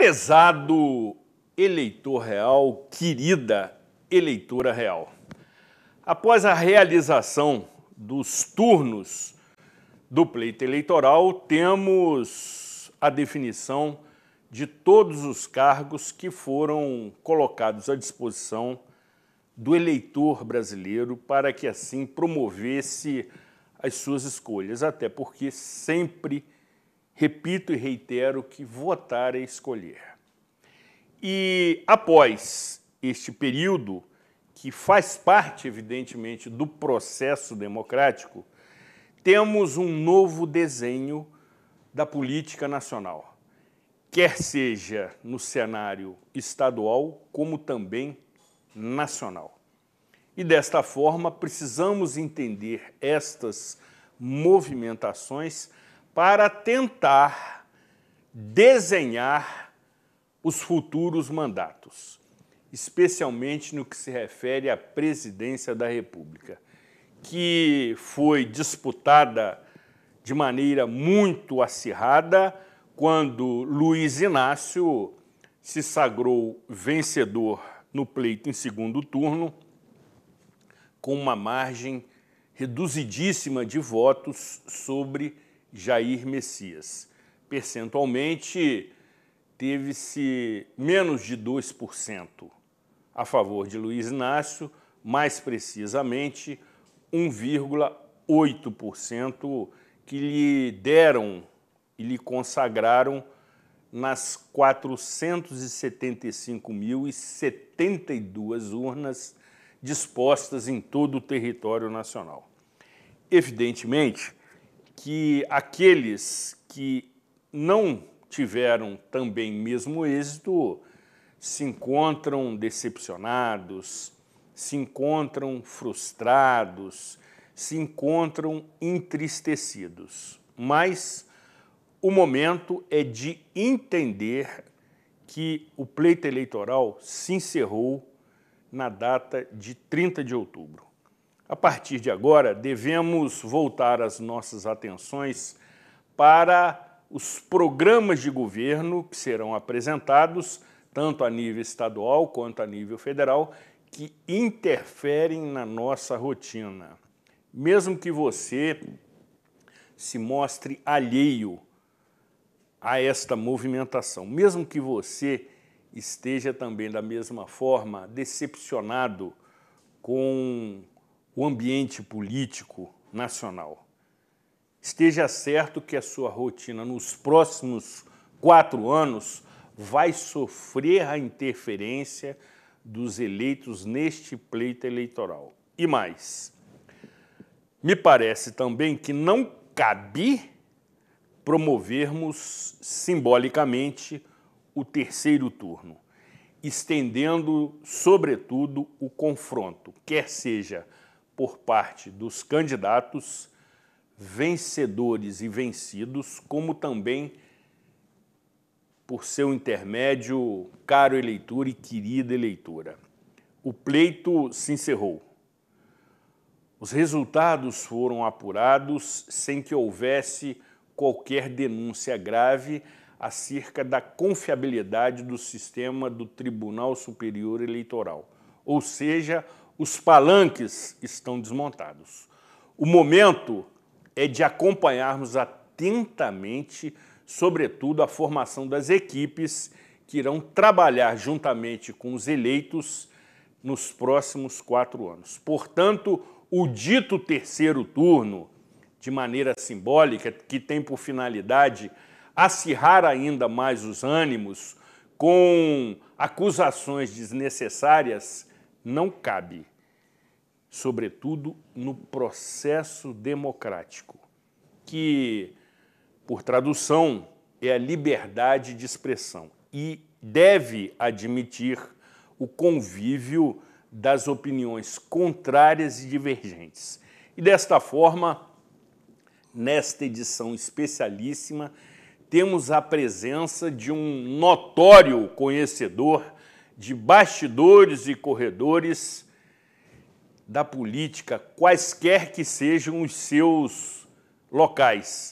Prezado eleitor real, querida eleitora real, após a realização dos turnos do pleito eleitoral, temos a definição de todos os cargos que foram colocados à disposição do eleitor brasileiro para que assim promovesse as suas escolhas, até porque sempre repito e reitero que votar é escolher. E após este período, que faz parte, evidentemente, do processo democrático, temos um novo desenho da política nacional, quer seja no cenário estadual, como também nacional. E desta forma, precisamos entender estas movimentações para tentar desenhar os futuros mandatos, especialmente no que se refere à presidência da República, que foi disputada de maneira muito acirrada quando Luiz Inácio se sagrou vencedor no pleito em segundo turno, com uma margem reduzidíssima de votos sobre Jair Messias. Percentualmente, teve-se menos de 2% a favor de Luiz Inácio, mais precisamente 1,8% que lhe deram e lhe consagraram nas 475.072 urnas dispostas em todo o território nacional. Evidentemente que aqueles que não tiveram também mesmo êxito se encontram decepcionados, se encontram frustrados, se encontram entristecidos. Mas o momento é de entender que o pleito eleitoral se encerrou na data de 30 de outubro. A partir de agora, devemos voltar as nossas atenções para os programas de governo que serão apresentados, tanto a nível estadual quanto a nível federal, que interferem na nossa rotina. Mesmo que você se mostre alheio a esta movimentação, mesmo que você esteja também, da mesma forma, decepcionado com o ambiente político nacional, esteja certo que a sua rotina nos próximos 4 anos vai sofrer a interferência dos eleitos neste pleito eleitoral. E mais, me parece também que não cabe promovermos simbolicamente o terceiro turno, estendendo, sobretudo, o confronto, quer seja por parte dos candidatos vencedores e vencidos, como também por seu intermédio, caro eleitor e querida eleitora. O pleito se encerrou. Os resultados foram apurados sem que houvesse qualquer denúncia grave acerca da confiabilidade do sistema do Tribunal Superior Eleitoral. Ou seja, os palanques estão desmontados. O momento é de acompanharmos atentamente, sobretudo, a formação das equipes que irão trabalhar juntamente com os eleitos nos próximos 4 anos. Portanto, o dito terceiro turno, de maneira simbólica, que tem por finalidade acirrar ainda mais os ânimos com acusações desnecessárias, não cabe, sobretudo no processo democrático, que, por tradução, é a liberdade de expressão e deve admitir o convívio das opiniões contrárias e divergentes. E desta forma, nesta edição especialíssima, temos a presença de um notório conhecedor de bastidores e corredores da política, quaisquer que sejam os seus locais,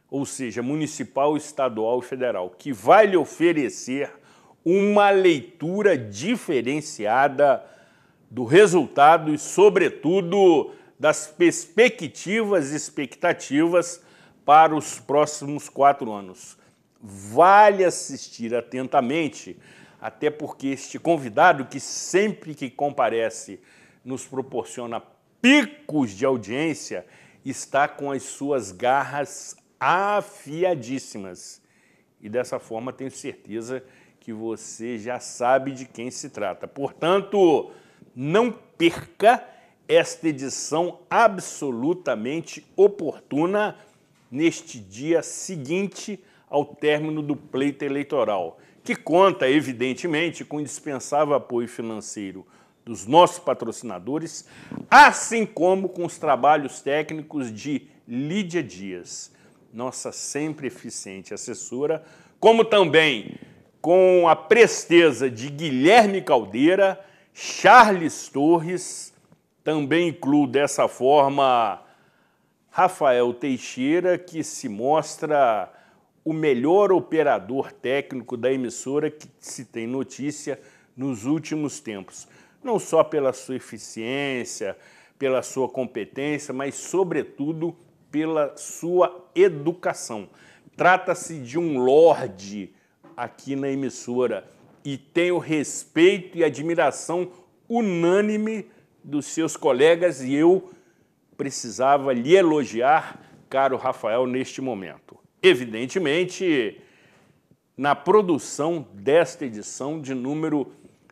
ou seja, municipal, estadual e federal, que vai lhe oferecer uma leitura diferenciada do resultado e, sobretudo, das perspectivas e expectativas para os próximos 4 anos. Vale assistir atentamente, até porque este convidado, que sempre que comparece nos proporciona picos de audiência, está com as suas garras afiadíssimas. E dessa forma tenho certeza que você já sabe de quem se trata. Portanto, não perca esta edição absolutamente oportuna neste dia seguinte ao término do pleito eleitoral, que conta, evidentemente, com o indispensável apoio financeiro dos nossos patrocinadores, assim como com os trabalhos técnicos de Lídia Dias, nossa sempre eficiente assessora, como também com a presteza de Guilherme Caldeira, Charles Torres, também incluo dessa forma Rafael Teixeira, que se mostra o melhor operador técnico da emissora que se tem notícia nos últimos tempos. Não só pela sua eficiência, pela sua competência, mas, sobretudo, pela sua educação. Trata-se de um lorde aqui na emissora e tem o respeito e admiração unânime dos seus colegas, e eu precisava lhe elogiar, caro Rafael, neste momento. Evidentemente, na produção desta edição de número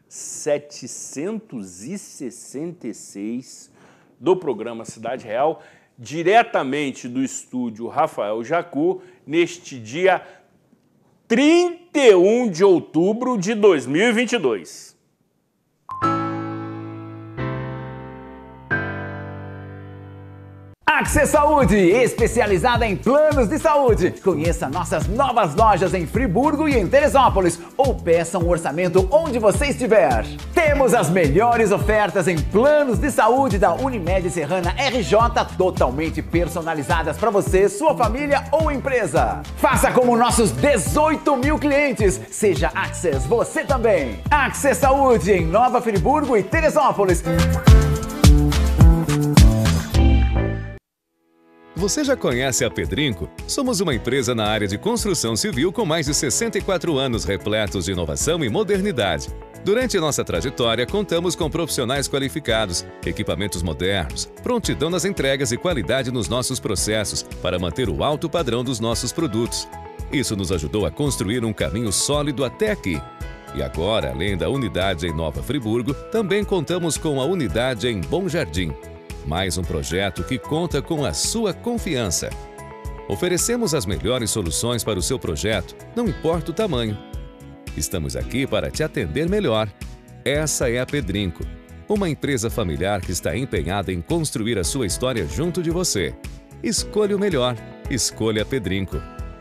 766 do programa Cidade Real, diretamente do estúdio Rafael Jacu, neste dia 31 de outubro de 2022. Access Saúde, especializada em planos de saúde. Conheça nossas novas lojas em Friburgo e em Teresópolis, ou peça um orçamento onde você estiver. Temos as melhores ofertas em planos de saúde da Unimed Serrana RJ, totalmente personalizadas para você, sua família ou empresa. Faça como nossos 18 mil clientes. Seja Access você também. Access Saúde em Nova Friburgo e Teresópolis. Você já conhece a Pedrinco? Somos uma empresa na área de construção civil com mais de 64 anos repletos de inovação e modernidade. Durante nossa trajetória, contamos com profissionais qualificados, equipamentos modernos, prontidão nas entregas e qualidade nos nossos processos para manter o alto padrão dos nossos produtos. Isso nos ajudou a construir um caminho sólido até aqui. E agora, além da unidade em Nova Friburgo, também contamos com a unidade em Bom Jardim. Mais um projeto que conta com a sua confiança. Oferecemos as melhores soluções para o seu projeto, não importa o tamanho. Estamos aqui para te atender melhor. Essa é a Pedrinco, uma empresa familiar que está empenhada em construir a sua história junto de você. Escolha o melhor. Escolha a Pedrinco.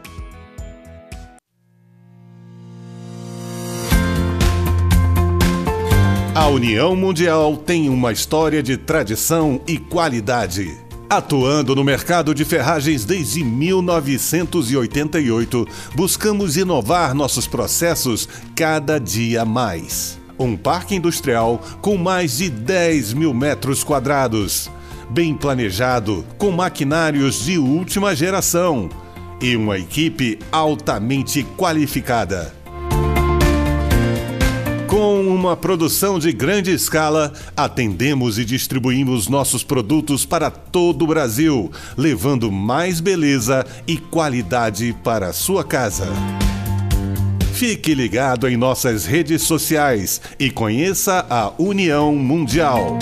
A União Mundial tem uma história de tradição e qualidade. Atuando no mercado de ferragens desde 1988, buscamos inovar nossos processos cada dia mais. Um parque industrial com mais de 10 mil metros quadrados, bem planejado, com maquinários de última geração e uma equipe altamente qualificada. Com uma produção de grande escala, atendemos e distribuímos nossos produtos para todo o Brasil, levando mais beleza e qualidade para a sua casa. Fique ligado em nossas redes sociais e conheça a União Mundial.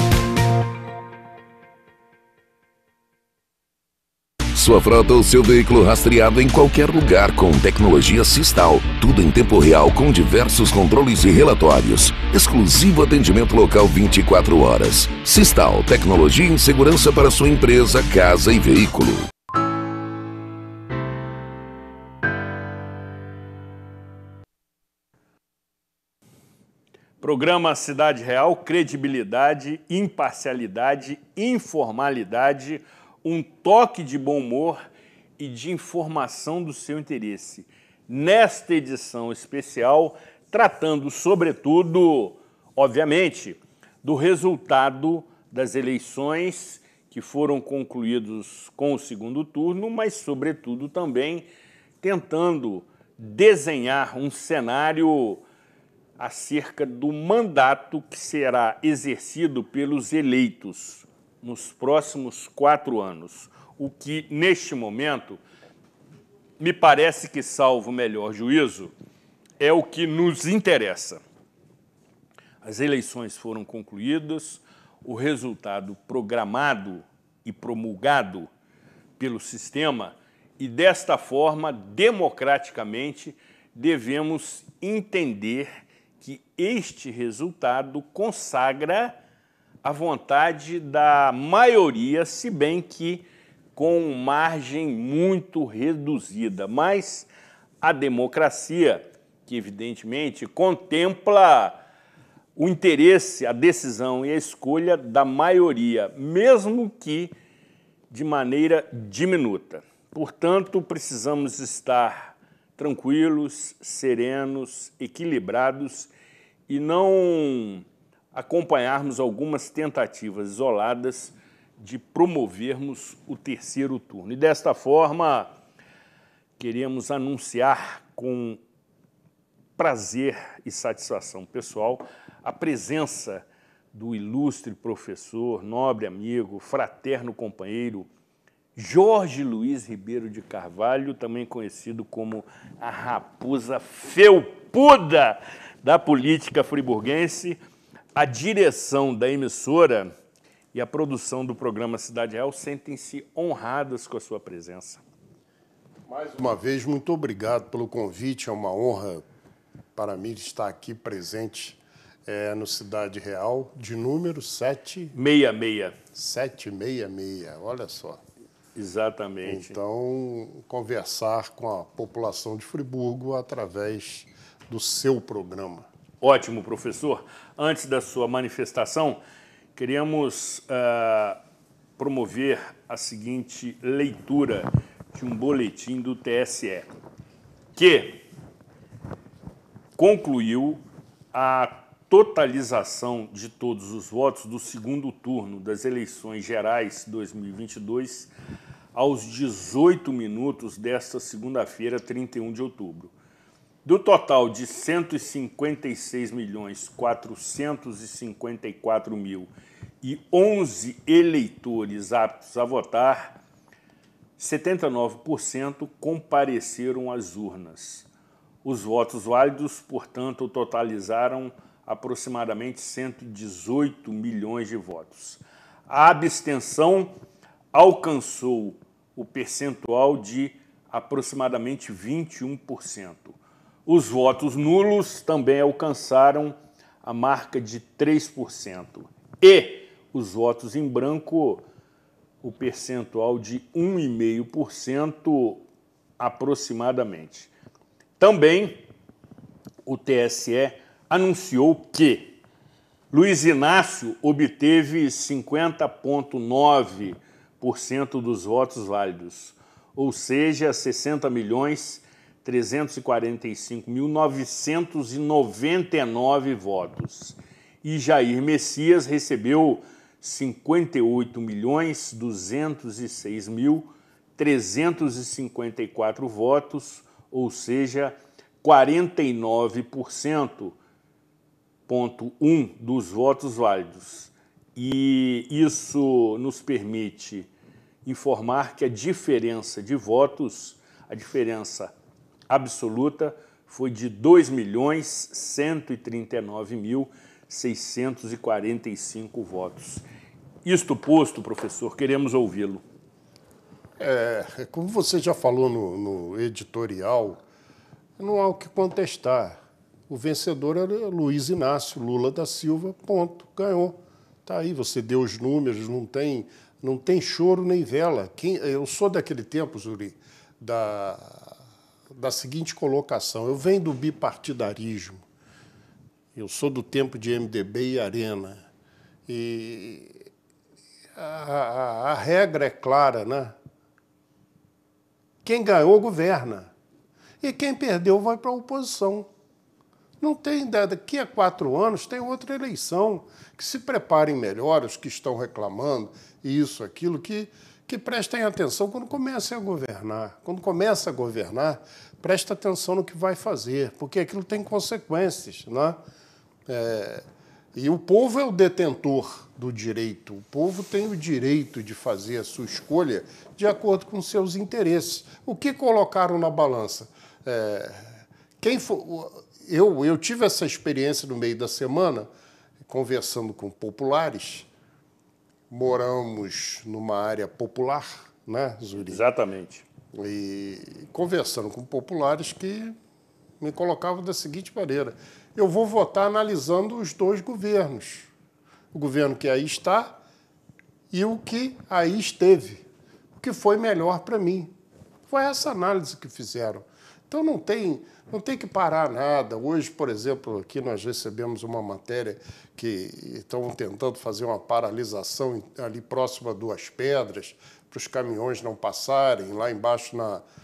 Sua frota ou seu veículo rastreado em qualquer lugar com tecnologia Sistal. Tudo em tempo real com diversos controles e relatórios. Exclusivo atendimento local 24 horas. Sistal, tecnologia em segurança para sua empresa, casa e veículo. Programa Cidade Real, credibilidade, imparcialidade, informalidade, um toque de bom humor e de informação do seu interesse, nesta edição especial, tratando, sobretudo, obviamente, do resultado das eleições que foram concluídos com o segundo turno, mas, sobretudo, também tentando desenhar um cenário acerca do mandato que será exercido pelos eleitos nos próximos 4 anos, o que, neste momento, me parece que, salvo o melhor juízo, é o que nos interessa. As eleições foram concluídas, o resultado programado e promulgado pelo sistema, e, desta forma, democraticamente, devemos entender que este resultado consagra a vontade da maioria, se bem que com margem muito reduzida. Mas a democracia, que evidentemente contempla o interesse, a decisão e a escolha da maioria, mesmo que de maneira diminuta. Portanto, precisamos estar tranquilos, serenos, equilibrados e não acompanharmos algumas tentativas isoladas de promovermos o terceiro turno. E, desta forma, queremos anunciar com prazer e satisfação pessoal a presença do ilustre professor, nobre amigo, fraterno companheiro, Jorge Luiz Ribeiro de Carvalho, também conhecido como a raposa felpuda da política friburguense. A direção da emissora e a produção do programa Cidade Real sentem-se honradas com a sua presença. Mais uma vez, muito obrigado pelo convite. É uma honra para mim estar aqui presente no Cidade Real, de número 766. 766, olha só. Exatamente. Então, conversar com a população de Friburgo através do seu programa. Ótimo, professor. Antes da sua manifestação, queríamos promover a seguinte leitura de um boletim do TSE, que concluiu a totalização de todos os votos do segundo turno das eleições gerais 2022 aos 18 minutos desta segunda-feira, 31 de outubro. Do total de 156.454.011 eleitores aptos a votar, 79% compareceram às urnas. Os votos válidos, portanto, totalizaram aproximadamente 118 milhões de votos. A abstenção alcançou o percentual de aproximadamente 21%. Os votos nulos também alcançaram a marca de 3%. E os votos em branco, o percentual de 1,5% aproximadamente. Também o TSE anunciou que Luiz Inácio obteve 50,9% dos votos válidos, ou seja, 60.345.999 votos. E Jair Messias recebeu 58.206.354 votos, ou seja, 49,1% dos votos válidos. E isso nos permite informar que a diferença de votos, a diferença absoluta, foi de 2.139.645 votos. Isto posto, professor, queremos ouvi-lo. Como você já falou no editorial, não há o que contestar. O vencedor era Luiz Inácio Lula da Silva, ponto, ganhou. Está aí, você deu os números, não tem choro nem vela. Eu sou daquele tempo, Zuri, da seguinte colocação: eu venho do bipartidarismo, eu sou do tempo de MDB e Arena, e a regra é clara, né? Quem ganhou, governa. E quem perdeu vai para a oposição. Não tem, daqui a 4 anos tem outra eleição. Que se preparem melhor os que estão reclamando, isso, aquilo, que prestem atenção quando comecem a governar. Quando começa a governar, presta atenção no que vai fazer, porque aquilo tem consequências, né? E o povo é o detentor do direito. O povo tem o direito de fazer a sua escolha de acordo com seus interesses. O que colocaram na balança? Eu tive essa experiência no meio da semana, conversando com populares. Moramos numa área popular, né, Zuri? Exatamente. E conversando com populares que me colocavam da seguinte maneira: eu vou votar analisando os 2 governos. O governo que aí está e o que aí esteve. O que foi melhor para mim. Foi essa análise que fizeram. Então não tem que parar nada. Hoje, por exemplo, aqui nós recebemos uma matéria que estão tentando fazer uma paralisação ali próximo a Duas Pedras, para os caminhões não passarem, lá embaixo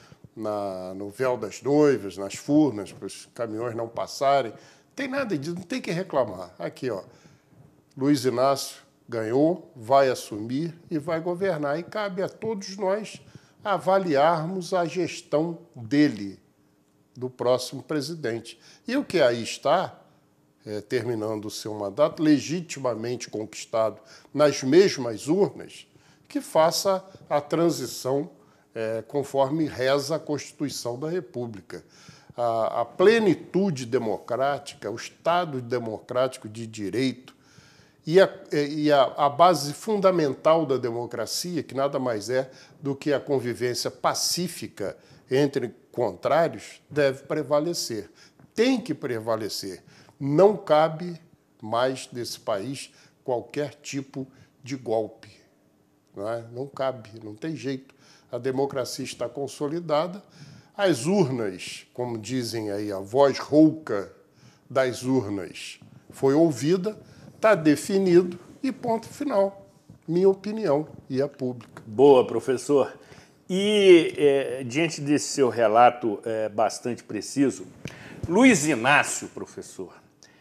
no véu das noivas, nas Furnas, para os caminhões não passarem. Tem nada disso, não tem que reclamar. Aqui, ó, Luiz Inácio ganhou, vai assumir e vai governar. E cabe a todos nós avaliarmos a gestão dele, do próximo presidente. E o que aí está, terminando o seu mandato, legitimamente conquistado nas mesmas urnas, que faça a transição conforme reza a Constituição da República. A plenitude democrática, o Estado democrático de direito e a base fundamental da democracia, que nada mais é do que a convivência pacífica entre contrários, deve prevalecer. Tem que prevalecer. Não cabe mais nesse país qualquer tipo de golpe. Não cabe, não tem jeito. A democracia está consolidada. As urnas, como dizem aí, a voz rouca das urnas foi ouvida, está definido e ponto final. Minha opinião e a pública. Boa, professor. E, diante desse seu relato bastante preciso, Luiz Inácio, professor,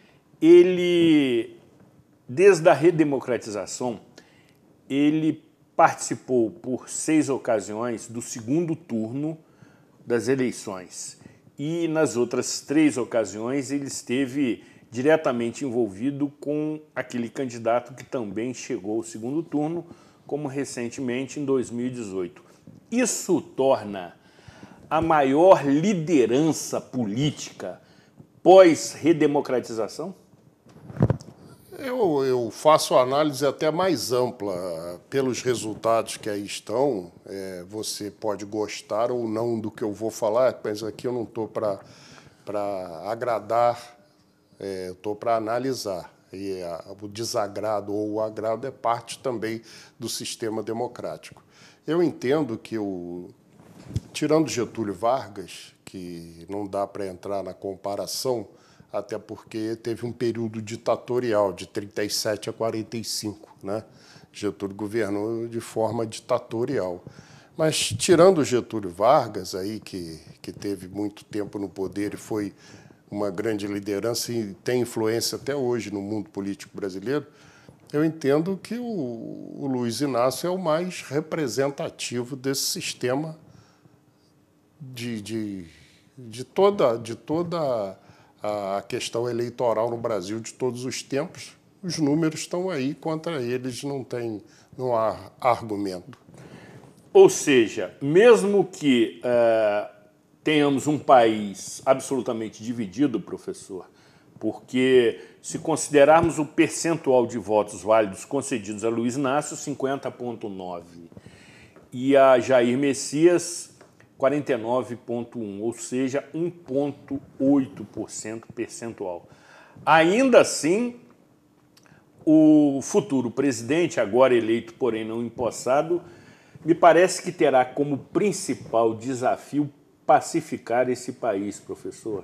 ele, desde a redemocratização, ele participou por 6 ocasiões do segundo turno das eleições. E, nas outras 3 ocasiões, ele esteve diretamente envolvido com aquele candidato que também chegou ao segundo turno, como recentemente em 2018. Isso torna a maior liderança política pós-redemocratização? Eu faço a análise até mais ampla. Pelos resultados que aí estão, você pode gostar ou não do que eu vou falar, mas aqui eu não estou para agradar, estou para analisar. E o desagrado ou o agrado é parte também do sistema democrático. Eu entendo que, tirando Getúlio Vargas, que não dá para entrar na comparação, até porque teve um período ditatorial, de 37 a 45, né? Getúlio governou de forma ditatorial. Mas, tirando Getúlio Vargas, aí, que teve muito tempo no poder e foi uma grande liderança e tem influência até hoje no mundo político brasileiro, eu entendo que o Luiz Inácio é o mais representativo desse sistema de toda a questão eleitoral no Brasil de todos os tempos. Os números estão aí, contra eles não há argumento. Ou seja, mesmo que tenhamos um país absolutamente dividido, professor, porque se considerarmos o percentual de votos válidos concedidos a Luiz Inácio, 50,9%, e a Jair Messias, 49,1%, ou seja, 1,8% percentual. Ainda assim, o futuro presidente, agora eleito, porém não empossado, me parece que terá como principal desafio pacificar esse país, professor.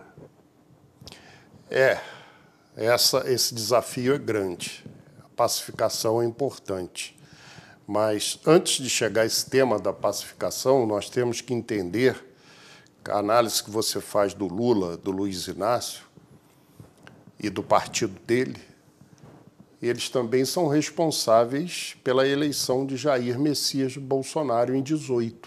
Esse desafio é grande. A pacificação é importante. Mas antes de chegar a esse tema da pacificação, nós temos que entender que a análise que você faz do Lula, do Luiz Inácio e do partido dele, eles também são responsáveis pela eleição de Jair Messias Bolsonaro em 2018.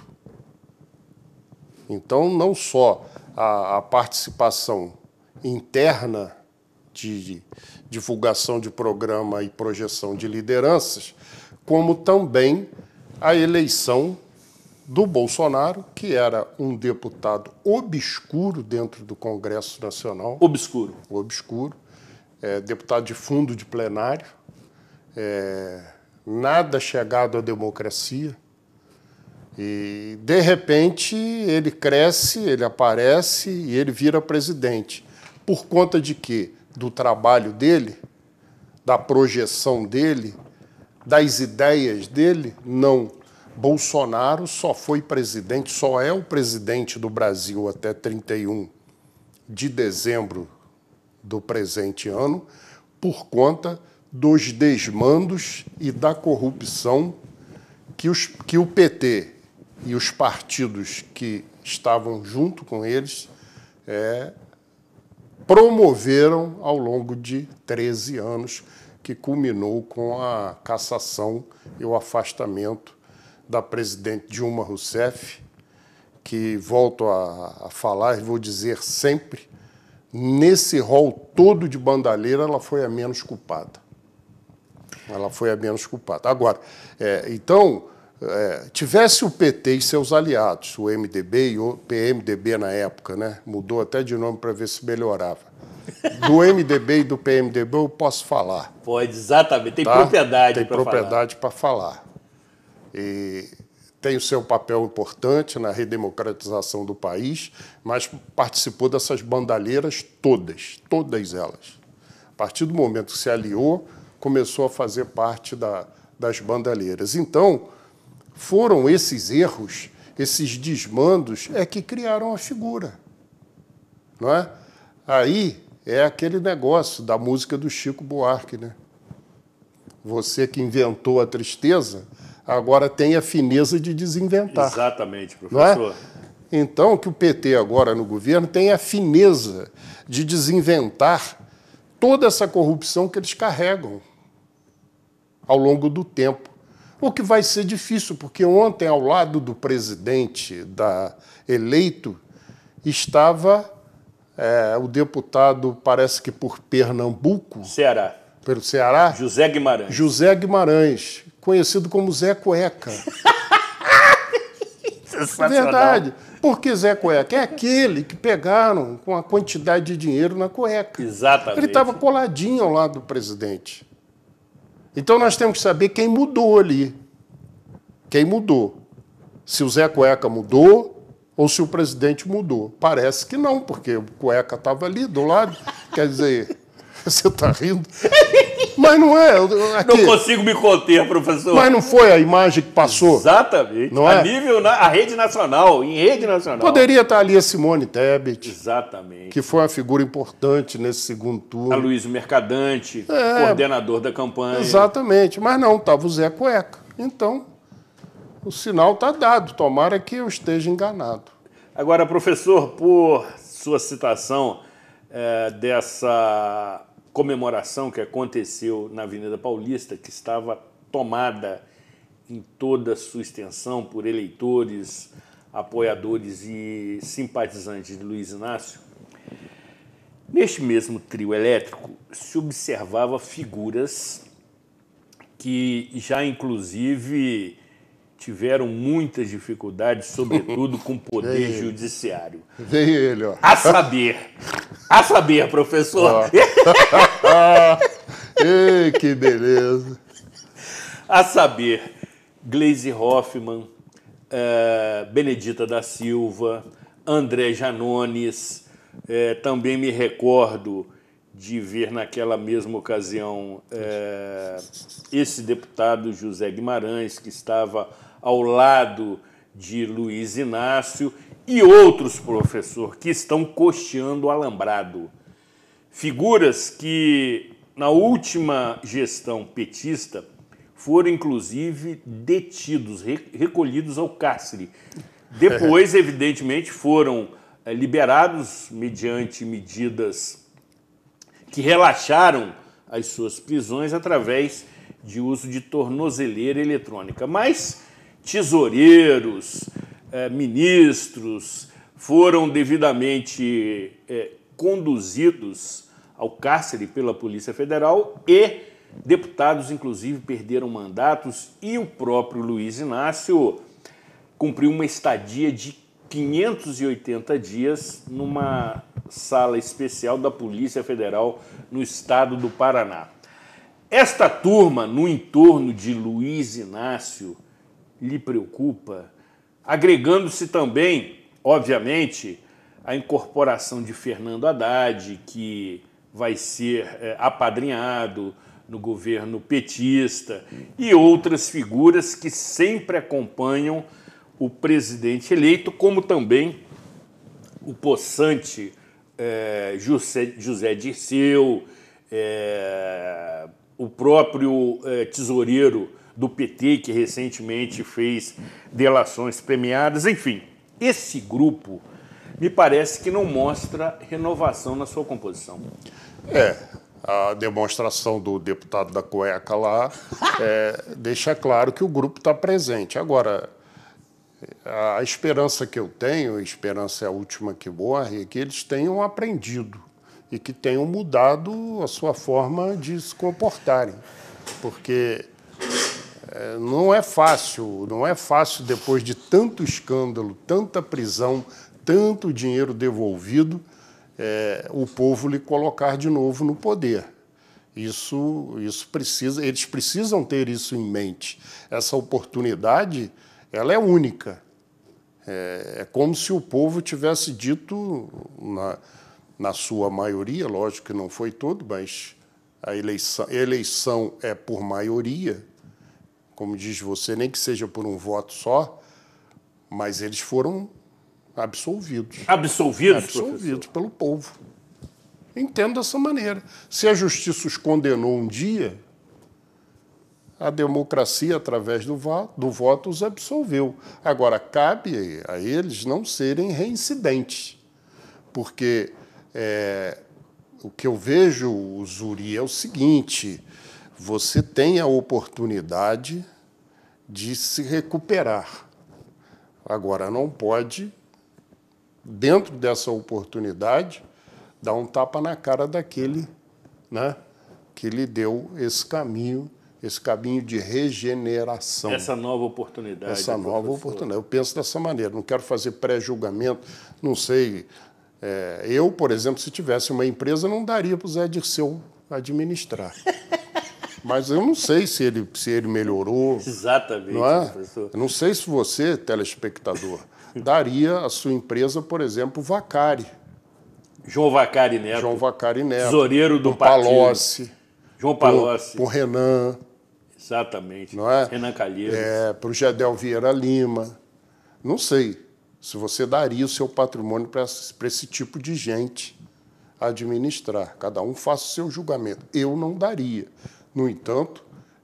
Então, não só a participação interna de divulgação de programa e projeção de lideranças, como também a eleição do Bolsonaro, que era um deputado obscuro dentro do Congresso Nacional. Obscuro. Obscuro. Deputado de fundo de plenário, nada chegado à democracia. E, de repente, ele cresce, ele aparece e ele vira presidente. Por conta de quê? Do trabalho dele, da projeção dele, das ideias dele? Não. Bolsonaro só foi presidente, só é o presidente do Brasil até 31 de dezembro do presente ano, por conta dos desmandos e da corrupção que o PT e os partidos que estavam junto com eles promoveram ao longo de 13 anos, que culminou com a cassação e o afastamento da presidente Dilma Rousseff, que, volto a falar e vou dizer sempre, nesse rol todo de bandalheira, ela foi a menos culpada. Ela foi a menos culpada. Agora, tivesse o PT e seus aliados, o MDB e o PMDB na época, né? Mudou até de nome para ver se melhorava. Do MDB e do PMDB eu posso falar. Pode, exatamente. Tem tá? propriedade para falar. Tem propriedade para falar. E tem o seu papel importante na redemocratização do país, mas participou dessas bandalheiras todas elas. A partir do momento que se aliou, começou a fazer parte das bandalheiras. Então, foram esses erros, esses desmandos, que criaram a figura. Não é? Aí é aquele negócio da música do Chico Buarque, né? Você que inventou a tristeza, agora tem a fineza de desinventar. Exatamente, professor. Não é? Então, que o PT agora no governo tem a fineza de desinventar toda essa corrupção que eles carregam ao longo do tempo. O que vai ser difícil, porque ontem, ao lado do presidente eleito, estava o deputado, parece que por Pernambuco... Ceará. Pelo Ceará? José Guimarães. José Guimarães, conhecido como Zé Cueca. Verdade. Porque Zé Cueca é aquele que pegaram com a quantidade de dinheiro na cueca. Exatamente. Ele estava coladinho ao lado do presidente. Então nós temos que saber quem mudou ali. Quem mudou. Se o Zé Cueca mudou ou se o presidente mudou. Parece que não, porque o Cueca estava ali do lado. Quer dizer, você está rindo? Mas não é. Não consigo me conter, professor. Mas não foi a imagem que passou? Exatamente. Não é? A nível, a rede nacional, em rede nacional. Poderia estar ali a Simone Tebet. Exatamente. Que foi uma figura importante nesse segundo turno. A Luiz Mercadante, coordenador da campanha. Exatamente. Mas não, estava o Zé Cueca. Então, o sinal está dado. Tomara que eu esteja enganado. Agora, professor, por sua citação dessa comemoração que aconteceu na Avenida Paulista, que estava tomada em toda a sua extensão por eleitores, apoiadores e simpatizantes de Luiz Inácio, neste mesmo trio elétrico se observava figuras que já, inclusive, tiveram muitas dificuldades, sobretudo com o poder judiciário. Veio ele, ó. A saber, professor. Ei, que beleza. A saber, Gleisi Hoffmann, Benedita da Silva, André Janones, também me recordo de ver naquela mesma ocasião esse deputado José Guimarães, que estava ao lado de Luiz Inácio, e outros, professor, que estão costeando o alambrado. Figuras que, na última gestão petista, foram, inclusive, detidos, recolhidos ao cárcere. Depois, evidentemente, foram liberados mediante medidas que relaxaram as suas prisões através de uso de tornozeleira eletrônica. Mas tesoureiros, ministros foram devidamente conduzidos ao cárcere pela Polícia Federal e deputados, inclusive, perderam mandatos e o próprio Luiz Inácio cumpriu uma estadia de 580 dias numa sala especial da Polícia Federal no estado do Paraná. Esta turma, no entorno de Luiz Inácio, lhe preocupa, agregando-se também, obviamente, a incorporação de Fernando Haddad, que vai ser apadrinhado no governo petista, e outras figuras que sempre acompanham o presidente eleito, como também o possante José Dirceu, o próprio tesoureiro do PT, que recentemente fez delações premiadas. Enfim, esse grupo me parece que não mostra renovação na sua composição. A demonstração do deputado da cueca lá deixa claro que o grupo está presente. Agora, a esperança que eu tenho, a esperança é a última que morre, é que eles tenham aprendido e que tenham mudado a sua forma de se comportarem. Porque não é fácil depois de tanto escândalo, tanta prisão, tanto dinheiro devolvido, o povo lhe colocar de novo no poder. Eles precisam ter isso em mente. Essa oportunidade, ela é única. É como se o povo tivesse dito, na sua maioria, lógico que não foi todo, mas a eleição é por maioria, como diz você, nem que seja por um voto só, mas eles foram absolvidos. Absolvidos pelo povo. Entendo dessa maneira. Se a justiça os condenou um dia, a democracia, através do voto, os absolveu. Agora, cabe a eles não serem reincidentes, porque o que eu vejo, Zuri, é o seguinte: você tem a oportunidade de se recuperar. Agora, não pode, dentro dessa oportunidade, dar um tapa na cara daquele, né, que lhe deu esse caminho de regeneração. Essa nova oportunidade. Essa nova oportunidade. Eu penso dessa maneira, não quero fazer pré-julgamento, não sei. Eu, por exemplo, se tivesse uma empresa, não daria para o Zé Dirceu administrar. Mas eu não sei se ele melhorou. Exatamente, não é? professor. Eu não sei se você, telespectador, daria a sua empresa, por exemplo, Vacari. João Vacari Neto. Tesoureiro do Palocci. João Palocci. Para o Renan. Exatamente. Não é? Renan Calheiros. Para o Gedel Vieira Lima. Não sei se você daria o seu patrimônio para esse tipo de gente administrar. Cada um faça o seu julgamento. Eu não daria. No entanto,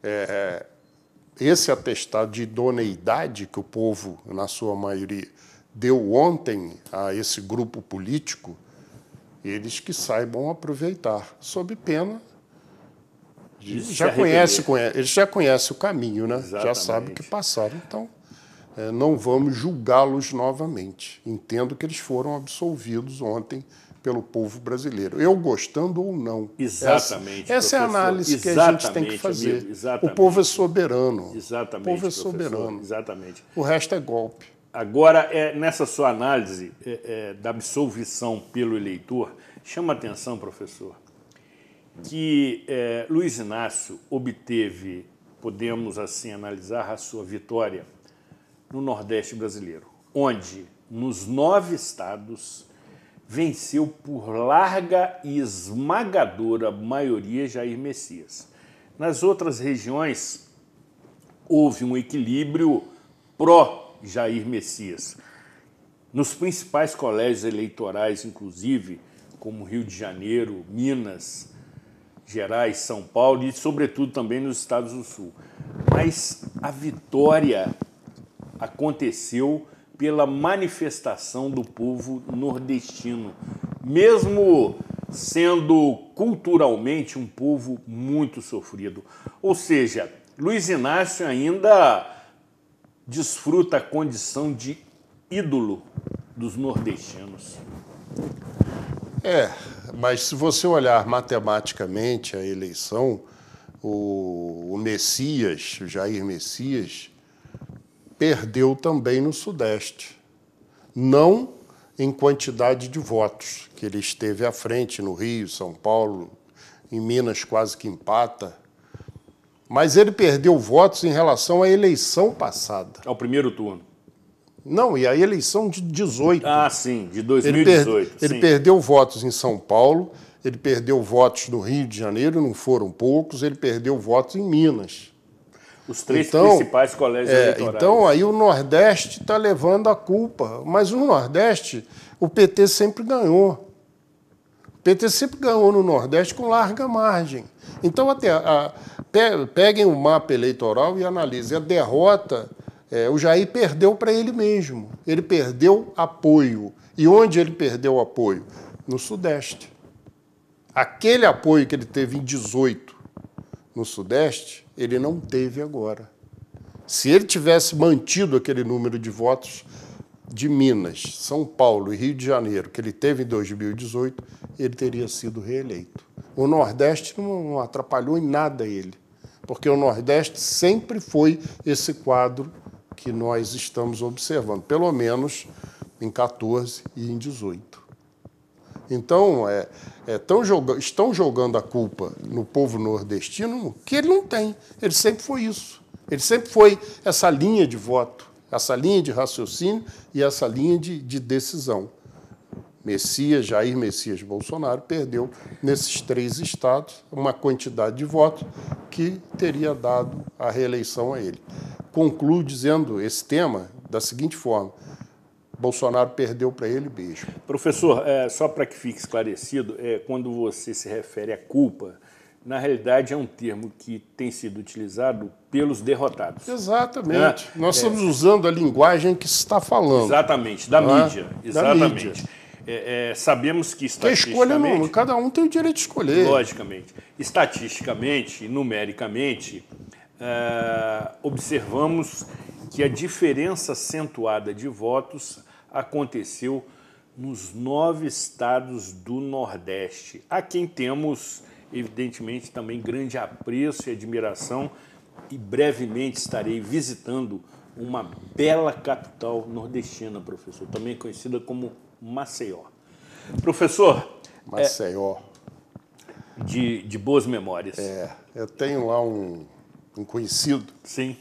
esse atestado de idoneidade que o povo, na sua maioria, deu ontem a esse grupo político, eles que saibam aproveitar, sob pena. Eles já conhecem o caminho, né? Exatamente. Já sabem o que passaram. Então, não vamos julgá-los novamente. Entendo que eles foram absolvidos ontem pelo povo brasileiro. Eu gostando ou não. Exatamente. Essa é a análise que a gente tem que fazer. Amigo, o povo é soberano. Exatamente. O povo é professor. soberano. Exatamente. O resto é golpe. Agora, nessa sua análise da absolvição pelo eleitor, chama a atenção, professor, que Luiz Inácio obteve, podemos assim analisar, a sua vitória no Nordeste brasileiro, onde, nos 9 estados, venceu por larga e esmagadora maioria Jair Messias. Nas outras regiões, houve um equilíbrio pró-Jair Messias. Nos principais colégios eleitorais, inclusive, como Rio de Janeiro, Minas, Gerais, São Paulo e, sobretudo, também nos estados do Sul. Mas a vitória aconteceu pela manifestação do povo nordestino, mesmo sendo culturalmente um povo muito sofrido. Ou seja, Luiz Inácio ainda desfruta a condição de ídolo dos nordestinos. Mas se você olhar matematicamente a eleição, o Messias, o Jair Messias, perdeu também no Sudeste. Não em quantidade de votos, que ele esteve à frente no Rio, São Paulo, em Minas quase que empata. Mas ele perdeu votos em relação à eleição passada. Ao primeiro turno. Não, e a eleição de 18. Ah, sim, de 2018. Ele perdeu votos em São Paulo, ele perdeu votos no Rio de Janeiro, não foram poucos, ele perdeu votos em Minas. Os três principais colégios eleitorais. Então, aí o Nordeste está levando a culpa. Mas no Nordeste, o PT sempre ganhou. O PT sempre ganhou no Nordeste com larga margem. Então, peguem o mapa eleitoral e analisem. A derrota, o Jair perdeu para ele mesmo. Ele perdeu apoio. E onde ele perdeu apoio? No Sudeste. Aquele apoio que ele teve em 18 no Sudeste, ele não teve agora. Se ele tivesse mantido aquele número de votos de Minas, São Paulo e Rio de Janeiro, que ele teve em 2018, ele teria sido reeleito. O Nordeste não atrapalhou em nada ele, porque o Nordeste sempre foi esse quadro que nós estamos observando, pelo menos em 14 e em 18. Então, estão jogando a culpa no povo nordestino que ele não tem. Ele sempre foi isso. Ele sempre foi essa linha de voto, essa linha de raciocínio e essa linha de decisão. Jair Messias Bolsonaro perdeu nesses 3 estados uma quantidade de votos que teria dado a reeleição a ele. Concluo dizendo esse tema da seguinte forma: Bolsonaro perdeu para ele mesmo. Professor, só para que fique esclarecido, quando você se refere à culpa, na realidade é um termo que tem sido utilizado pelos derrotados. Exatamente. Nós estamos usando a linguagem que se está falando. Exatamente, da mídia. Exatamente. Da mídia. Sabemos que estatisticamente... A escolha não, cada um tem o direito de escolher. Logicamente. Estatisticamente e numericamente, observamos que a diferença acentuada de votos aconteceu nos 9 estados do Nordeste, a quem temos, evidentemente, também grande apreço e admiração, e brevemente estarei visitando uma bela capital nordestina, professor, também conhecida como Maceió. Professor... Maceió. De boas memórias. Eu tenho lá um conhecido. Sim.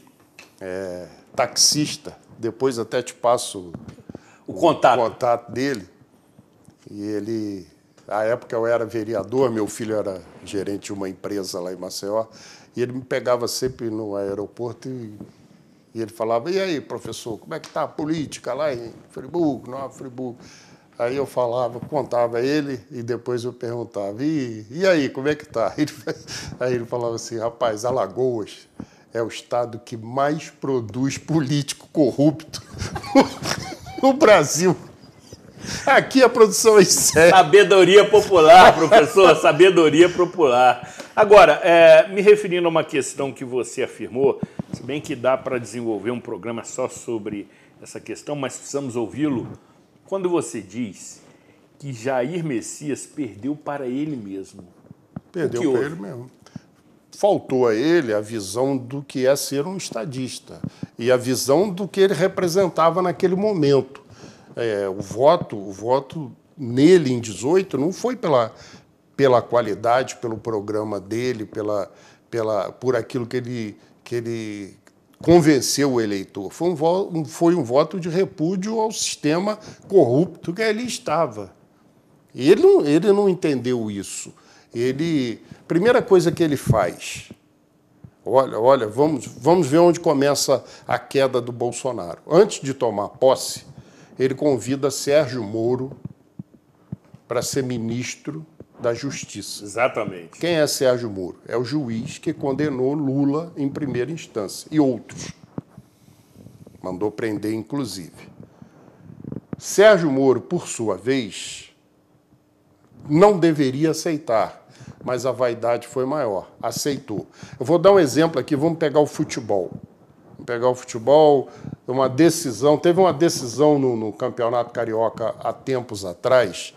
Taxista, depois até te passo o contato dele. E ele, na época eu era vereador, meu filho era gerente de uma empresa lá em Maceió, e ele me pegava sempre no aeroporto e ele falava: e aí, professor, como é que está a política lá em Friburgo, Nova Friburgo? Aí eu falava, contava ele e depois eu perguntava: e aí, como é que está? Aí ele falava assim: rapaz, Alagoas é o estado que mais produz político corrupto no Brasil. Aqui a produção é séria. Sabedoria popular, professor, sabedoria popular. Agora, me referindo a uma questão que você afirmou, se bem que dá para desenvolver um programa só sobre essa questão, mas precisamos ouvi-lo, quando você diz que Jair Messias perdeu para ele mesmo. Perdeu para ele mesmo. Faltou a ele a visão do que é ser um estadista e a visão do que ele representava naquele momento. O voto nele em 18 não foi pela qualidade, pelo programa dele, por aquilo que ele convenceu o eleitor. Foi um voto de repúdio ao sistema corrupto que ali estava. E ele não entendeu isso. Primeira coisa que ele faz, olha, vamos ver onde começa a queda do Bolsonaro. Antes de tomar posse, ele convida Sérgio Moro para ser ministro da Justiça. Exatamente. Quem é Sérgio Moro? É o juiz que condenou Lula em primeira instância e outros. Mandou prender, inclusive. Sérgio Moro, por sua vez, não deveria aceitar, mas a vaidade foi maior. Aceitou. Eu vou dar um exemplo aqui, vamos pegar o futebol. Uma decisão, teve uma decisão no Campeonato Carioca há tempos atrás,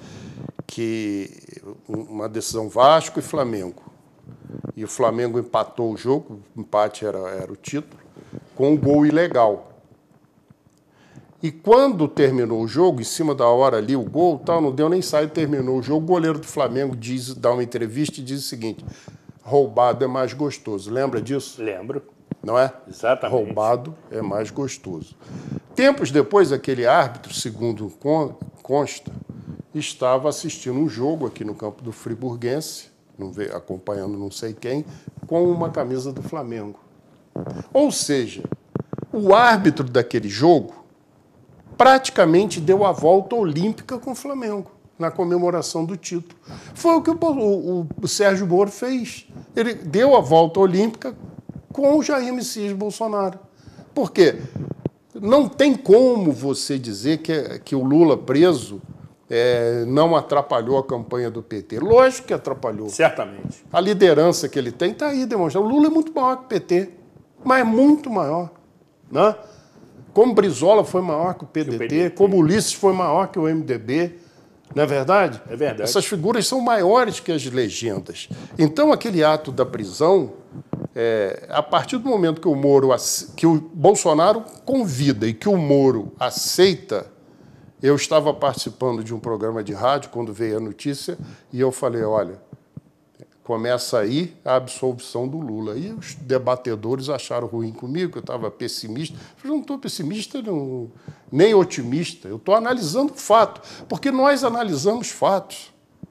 uma decisão Vasco e Flamengo. E o Flamengo empatou o jogo, o empate era o título, com um gol ilegal. E quando terminou o jogo, em cima da hora ali, o gol, não deu nem saída, terminou o jogo, o goleiro do Flamengo dá uma entrevista e diz o seguinte: roubado é mais gostoso. Lembra disso? Lembro. Não é? Exatamente. Roubado é mais gostoso. Tempos depois, aquele árbitro, segundo consta, estava assistindo um jogo aqui no campo do Friburguense, acompanhando não sei quem, com uma camisa do Flamengo. Ou seja, o árbitro daquele jogo praticamente deu a volta olímpica com o Flamengo, na comemoração do título. Foi o que o Sérgio Moro fez. Ele deu a volta olímpica com o Jair Messias Bolsonaro. Por quê? Não tem como você dizer que o Lula preso não atrapalhou a campanha do PT. Lógico que atrapalhou. Certamente. A liderança que ele tem está aí demonstrando. O Lula é muito maior que o PT, mas é muito maior. Né? Como Brizola foi maior que o PDT, como Ulisses foi maior que o MDB. Não é verdade? É verdade. Essas figuras são maiores que as legendas. Então, aquele ato da prisão, a partir do momento que o Bolsonaro convida e que o Moro aceita, eu estava participando de um programa de rádio quando veio a notícia e eu falei, olha, começa aí a absolvição do Lula. E os debatedores acharam ruim comigo, eu estava pessimista. Eu falei, não estou pessimista, nem otimista. Eu estou analisando fato, porque nós analisamos fatos.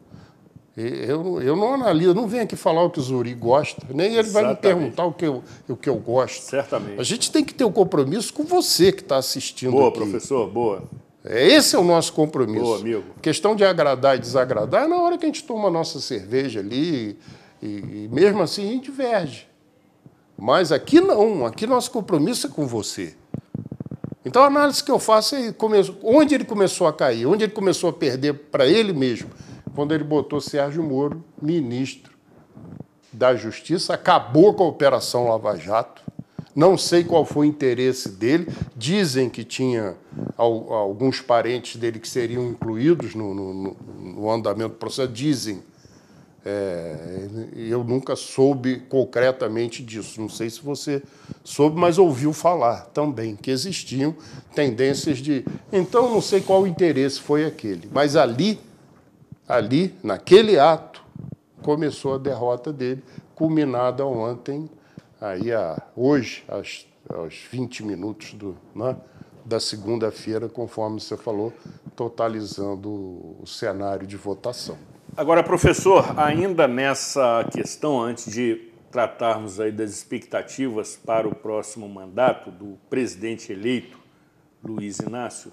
Eu não analiso, não venho aqui falar o que o Zuri gosta, nem ele vai me perguntar o que eu gosto. Certamente. A gente tem que ter um compromisso com você que está assistindo boa, aqui. Boa, professor, boa. Esse é o nosso compromisso. Boa, amigo. Questão de agradar e desagradar é na hora que a gente toma a nossa cerveja ali e mesmo assim a gente diverge. Mas aqui não, aqui nosso compromisso é com você. Então a análise que eu faço é onde ele começou a cair, onde ele começou a perder para ele mesmo, quando ele botou Sérgio Moro, ministro da Justiça, acabou com a Operação Lava Jato. Não sei qual foi o interesse dele. Dizem que tinha alguns parentes dele que seriam incluídos no andamento do processo. Dizem. Eu nunca soube concretamente disso. Não sei se você soube, mas ouviu falar também que existiam tendências de... Então, não sei qual o interesse foi aquele. Mas ali, naquele ato, começou a derrota dele, culminada ontem... hoje, aos 20 minutos da segunda-feira, conforme você falou, totalizando o cenário de votação. Agora, professor, ainda nessa questão, antes de tratarmos aí das expectativas para o próximo mandato do presidente eleito, Luiz Inácio,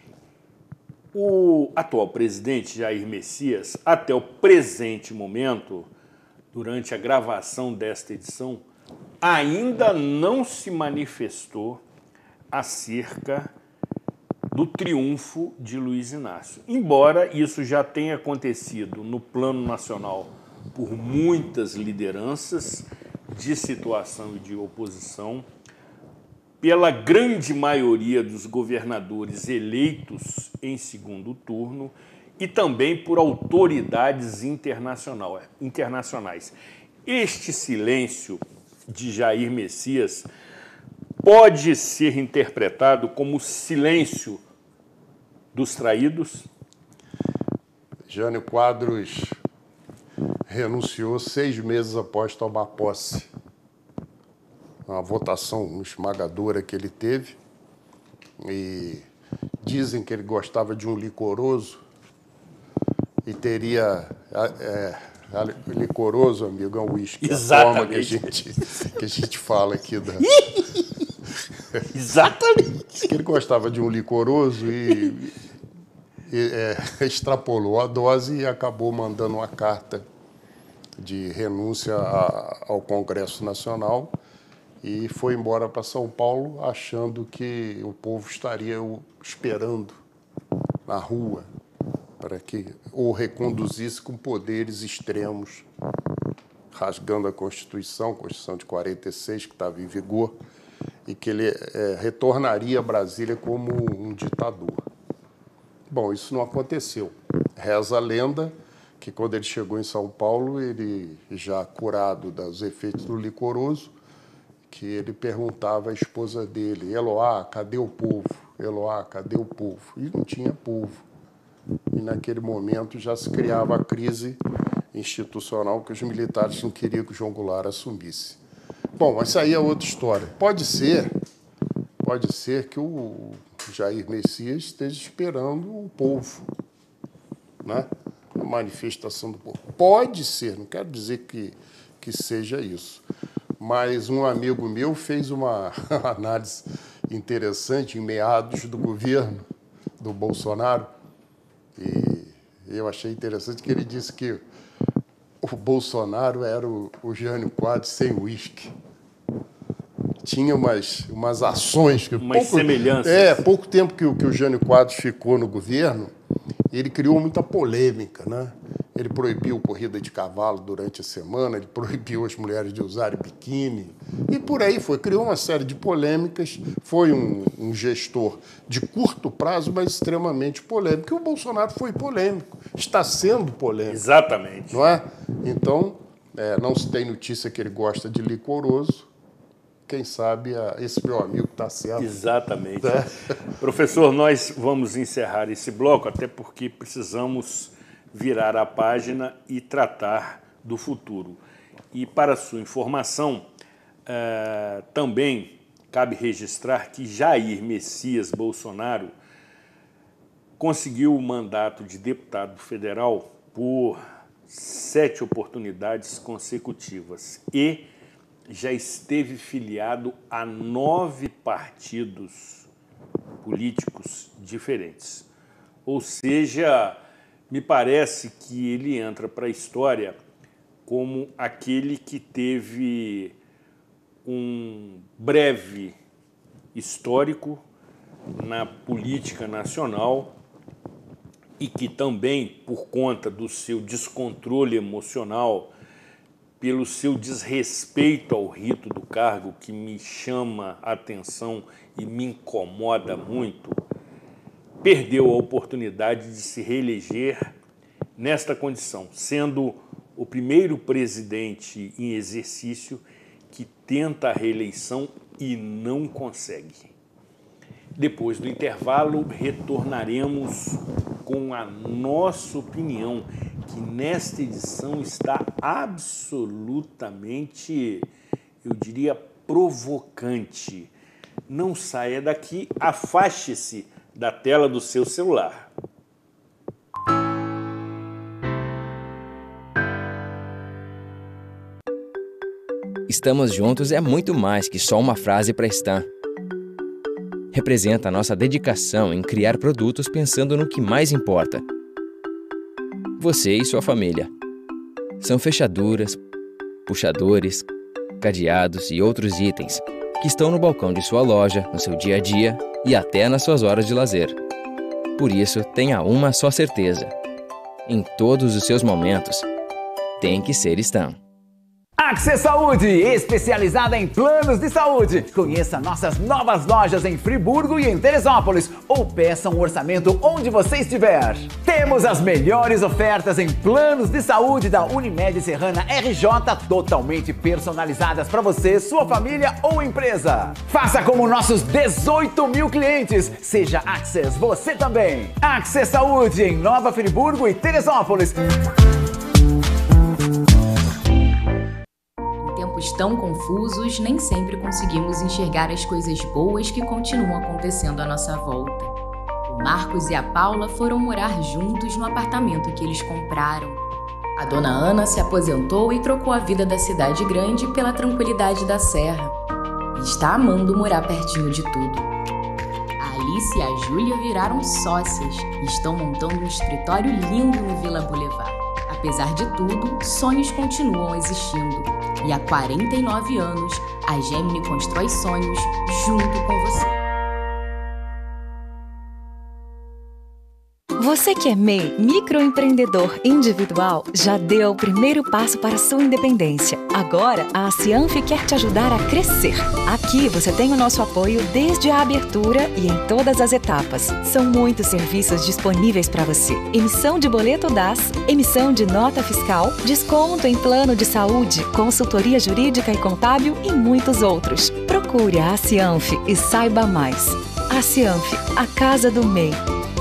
o atual presidente Jair Messias, até o presente momento, durante a gravação desta edição, ainda não se manifestou acerca do triunfo de Luiz Inácio. Embora isso já tenha acontecido no plano nacional por muitas lideranças de situação e de oposição, pela grande maioria dos governadores eleitos em segundo turno e também por autoridades internacionais. Este silêncio de Jair Messias pode ser interpretado como silêncio dos traídos? Jânio Quadros renunciou 6 meses após tomar posse. Uma votação esmagadora que ele teve. E dizem que ele gostava de um licoroso e teria... licoroso, amigo, é um uísque. Exatamente. A forma que a gente fala aqui. Exatamente. Que ele gostava de um licoroso extrapolou a dose e acabou mandando uma carta de renúncia ao Congresso Nacional e foi embora para São Paulo achando que o povo estaria o esperando na rua para que o reconduzisse com poderes extremos, rasgando a Constituição de 46, que estava em vigor, e que ele retornaria a Brasília como um ditador. Bom, isso não aconteceu. Reza a lenda que, quando ele chegou em São Paulo, ele, já curado dos efeitos do licoroso, que ele perguntava à esposa dele, Eloá, cadê o povo? Eloá, cadê o povo? E não tinha povo. E, naquele momento, já se criava a crise institucional que os militares não queriam que o João Goulart assumisse. Bom, mas isso aí é outra história. Pode ser que o Jair Messias esteja esperando o povo, né? A manifestação do povo. Pode ser, não quero dizer que seja isso. Mas um amigo meu fez uma análise interessante em meados do governo do Bolsonaro, e eu achei interessante que ele disse que o Bolsonaro era o Jânio Quadros sem uísque. Tinha umas ações... semelhanças. Pouco tempo que o Jânio Quadros ficou no governo, ele criou muita polêmica, né? Ele proibiu corrida de cavalo durante a semana, ele proibiu as mulheres de usarem biquíni, e por aí foi. Criou uma série de polêmicas, foi um gestor de curto prazo, mas extremamente polêmico. E o Bolsonaro foi polêmico, está sendo polêmico. Exatamente. Não é? Então, não se tem notícia que ele gosta de licoroso. Quem sabe esse meu amigo está certo. Exatamente. Professor, nós vamos encerrar esse bloco, até porque precisamos virar a página e tratar do futuro. E, para sua informação, também cabe registrar que Jair Messias Bolsonaro conseguiu o mandato de deputado federal por 7 oportunidades consecutivas e já esteve filiado a 9 partidos políticos diferentes. Ou seja, me parece que ele entra para a história como aquele que teve um breve histórico na política nacional e que também, por conta do seu descontrole emocional, pelo seu desrespeito ao rito do cargo, que me chama a atenção e me incomoda muito, perdeu a oportunidade de se reeleger nesta condição, sendo o primeiro presidente em exercício que tenta a reeleição e não consegue. Depois do intervalo, retornaremos com a nossa opinião, que nesta edição está absolutamente, eu diria, provocante. Não saia daqui, afaste-se da tela do seu celular. Estamos juntos é muito mais que só uma frase para Stan. Representa a nossa dedicação em criar produtos pensando no que mais importa. Você e sua família. São fechaduras, puxadores, cadeados e outros itens que estão no balcão de sua loja, no seu dia a dia e até nas suas horas de lazer. Por isso, tenha uma só certeza. Em todos os seus momentos, tem que ser Stan. Access Saúde, especializada em planos de saúde. Conheça nossas novas lojas em Friburgo e em Teresópolis ou peça um orçamento onde você estiver. Temos as melhores ofertas em planos de saúde da Unimed Serrana RJ, totalmente personalizadas para você, sua família ou empresa. Faça como nossos 18 mil clientes. Seja Access você também. Access Saúde em Nova Friburgo e Teresópolis. Tempos tão confusos, nem sempre conseguimos enxergar as coisas boas que continuam acontecendo à nossa volta. O Marcos e a Paula foram morar juntos no apartamento que eles compraram. A dona Ana se aposentou e trocou a vida da cidade grande pela tranquilidade da serra. E está amando morar pertinho de tudo. A Alice e a Júlia viraram sócias e estão montando um escritório lindo no Vila Boulevard. Apesar de tudo, sonhos continuam existindo. E há 49 anos, a Gemini constrói sonhos junto com você. Você que é MEI, microempreendedor individual, já deu o primeiro passo para a sua independência. Agora, a Cianf quer te ajudar a crescer. Aqui você tem o nosso apoio desde a abertura e em todas as etapas. São muitos serviços disponíveis para você. Emissão de boleto DAS, emissão de nota fiscal, desconto em plano de saúde, consultoria jurídica e contábil e muitos outros. Procure a Cianf e saiba mais. A Cianf, a casa do MEI.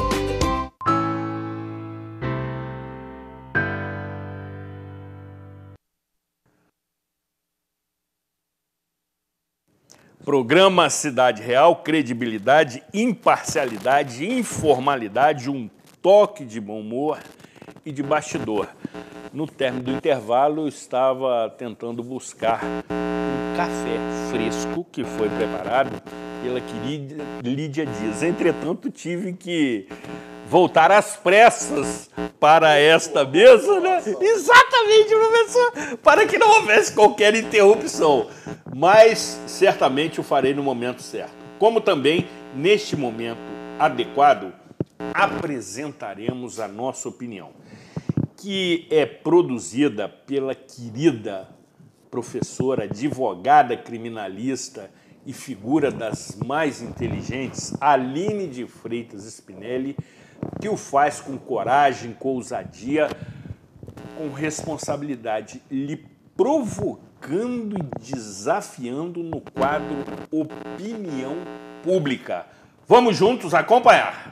Programa Cidade Real, credibilidade, imparcialidade, informalidade, um toque de bom humor e de bastidor. No término do intervalo, eu estava tentando buscar um café fresco que foi preparado pela querida Lídia Dias. Entretanto, tive que voltar às pressas para esta mesa, né? Exatamente, professor, para que não houvesse qualquer interrupção. Mas certamente o farei no momento certo. Como também, neste momento adequado, apresentaremos a nossa opinião, que é produzida pela querida professora, advogada criminalista e figura das mais inteligentes, Aline de Freitas Spinelli, que o faz com coragem, com ousadia, com responsabilidade, lhe provocando e desafiando no quadro Opinião Pública. Vamos juntos acompanhar.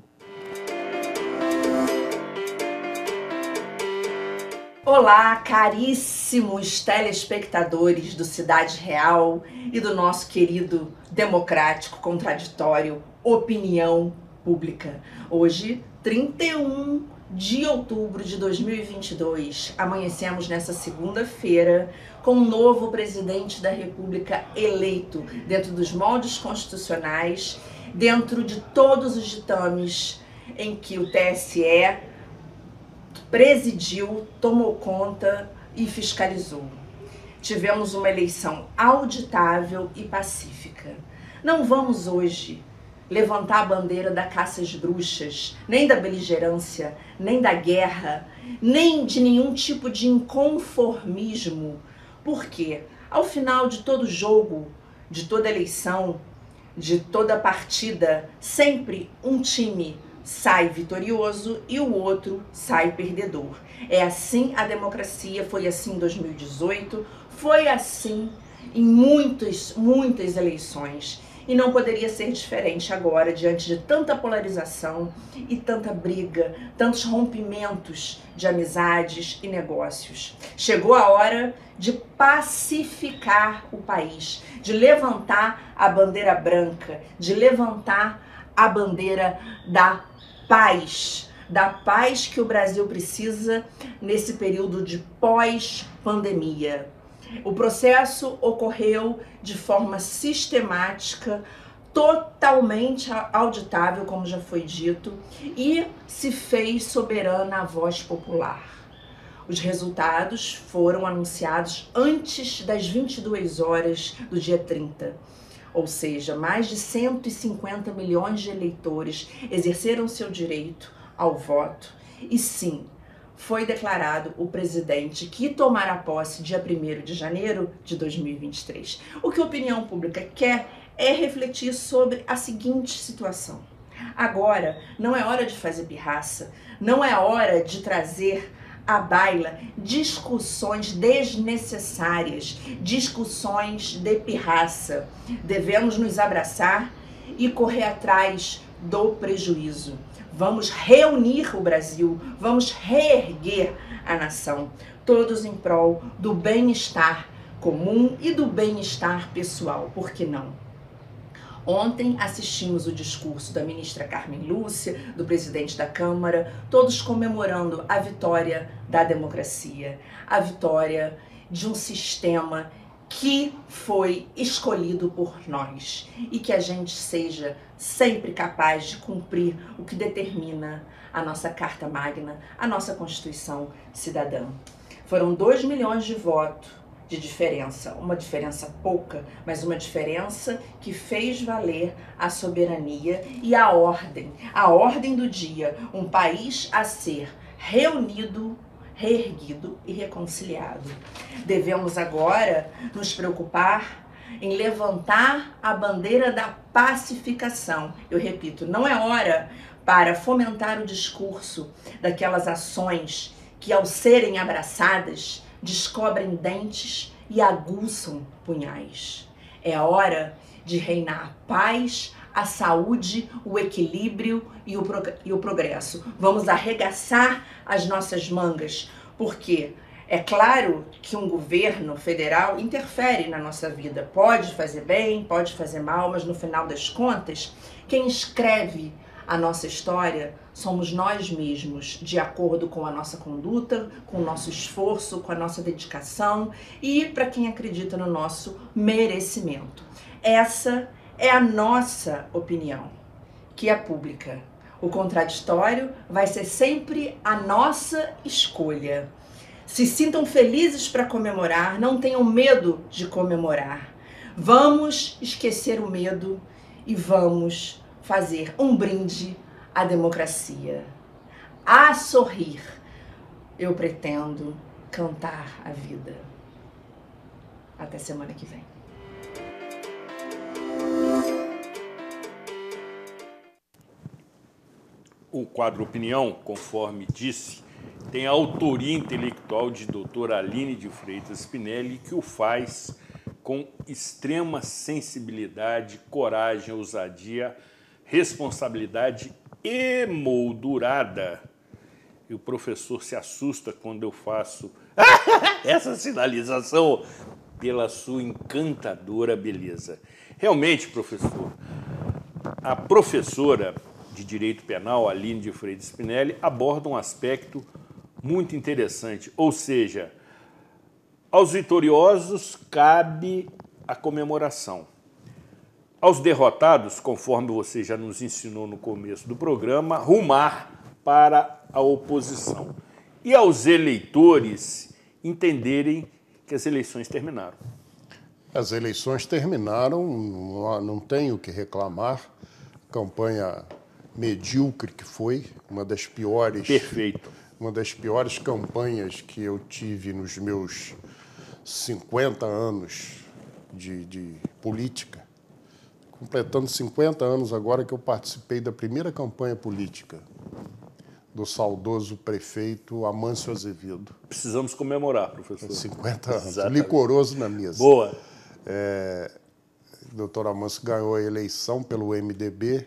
Olá, caríssimos telespectadores do Cidade Real e do nosso querido democrático contraditório Opinião Pública. Hoje, 31 de outubro de 2022, amanhecemos nessa segunda-feira com um novo presidente da República eleito dentro dos moldes constitucionais, dentro de todos os ditames em que o TSE presidiu, tomou conta e fiscalizou. Tivemos uma eleição auditável e pacífica. Não vamos hoje levantar a bandeira da caça às bruxas, nem da beligerância, nem da guerra, nem de nenhum tipo de inconformismo. Porque, ao final de todo jogo, de toda eleição, de toda partida, sempre um time sai vitorioso e o outro sai perdedor. É assim a democracia, foi assim em 2018, foi assim em muitas eleições. E não poderia ser diferente agora, diante de tanta polarização e tanta briga, tantos rompimentos de amizades e negócios. Chegou a hora de pacificar o país, de levantar a bandeira branca, de levantar a bandeira da paz que o Brasil precisa nesse período de pós-pandemia. O processo ocorreu de forma sistemática, totalmente auditável, como já foi dito, e se fez soberana a voz popular. Os resultados foram anunciados antes das 22 horas do dia 30. Ou seja, mais de 150 milhões de eleitores exerceram seu direito ao voto e sim, foi declarado o presidente que tomará posse dia 1º de janeiro de 2023. O que a opinião pública quer é refletir sobre a seguinte situação. Agora não é hora de fazer pirraça, não é hora de trazer à baila discussões desnecessárias, discussões de pirraça. Devemos nos abraçar e correr atrás do prejuízo. Vamos reunir o Brasil, vamos reerguer a nação, todos em prol do bem-estar comum e do bem-estar pessoal, por que não? Ontem assistimos o discurso da ministra Carmen Lúcia, do presidente da Câmara, todos comemorando a vitória da democracia, a vitória de um sistema que foi escolhido por nós e que a gente seja sempre capaz de cumprir o que determina a nossa Carta Magna, a nossa Constituição Cidadã. Foram 2 milhões de votos de diferença, uma diferença pouca, mas uma diferença que fez valer a soberania e a ordem do dia, um país a ser reunido, reerguido e reconciliado. Devemos agora nos preocupar em levantar a bandeira da pacificação. Eu repito, não é hora para fomentar o discurso daquelas ações que, ao serem abraçadas, descobrem dentes e aguçam punhais. É hora de reinar a paz, a saúde, o equilíbrio e o progresso. Vamos arregaçar as nossas mangas, porque é claro que um governo federal interfere na nossa vida. Pode fazer bem, pode fazer mal, mas no final das contas, quem escreve a nossa história somos nós mesmos, de acordo com a nossa conduta, com o nosso esforço, com a nossa dedicação e para quem acredita no nosso merecimento. Essa é a nossa opinião, que é pública. O contraditório vai ser sempre a nossa escolha. Se sintam felizes para comemorar, não tenham medo de comemorar. Vamos esquecer o medo e vamos fazer um brinde à democracia. A sorrir, eu pretendo cantar a vida. Até semana que vem. O quadro Opinião, conforme disse, tem a autoria intelectual de doutora Aline de Freitas Spinelli, que o faz com extrema sensibilidade, coragem, ousadia, responsabilidade emoldurada. E o professor se assusta quando eu faço essa sinalização pela sua encantadora beleza. Realmente, professor, a professora de Direito Penal, Aline de Freitas Spinelli, aborda um aspecto muito interessante, ou seja, aos vitoriosos cabe a comemoração. Aos derrotados, conforme você já nos ensinou no começo do programa, rumar para a oposição. E aos eleitores entenderem que as eleições terminaram. As eleições terminaram, não tenho o que reclamar. Campanha medíocre que foi, uma das piores. Perfeito. Uma das piores campanhas que eu tive nos meus 50 anos de política. Completando 50 anos agora que eu participei da primeira campanha política do saudoso prefeito Amâncio Azevedo. Precisamos comemorar, professor. 50 anos. Exatamente. Licoroso na mesa. Boa. O doutor Amâncio ganhou a eleição pelo MDB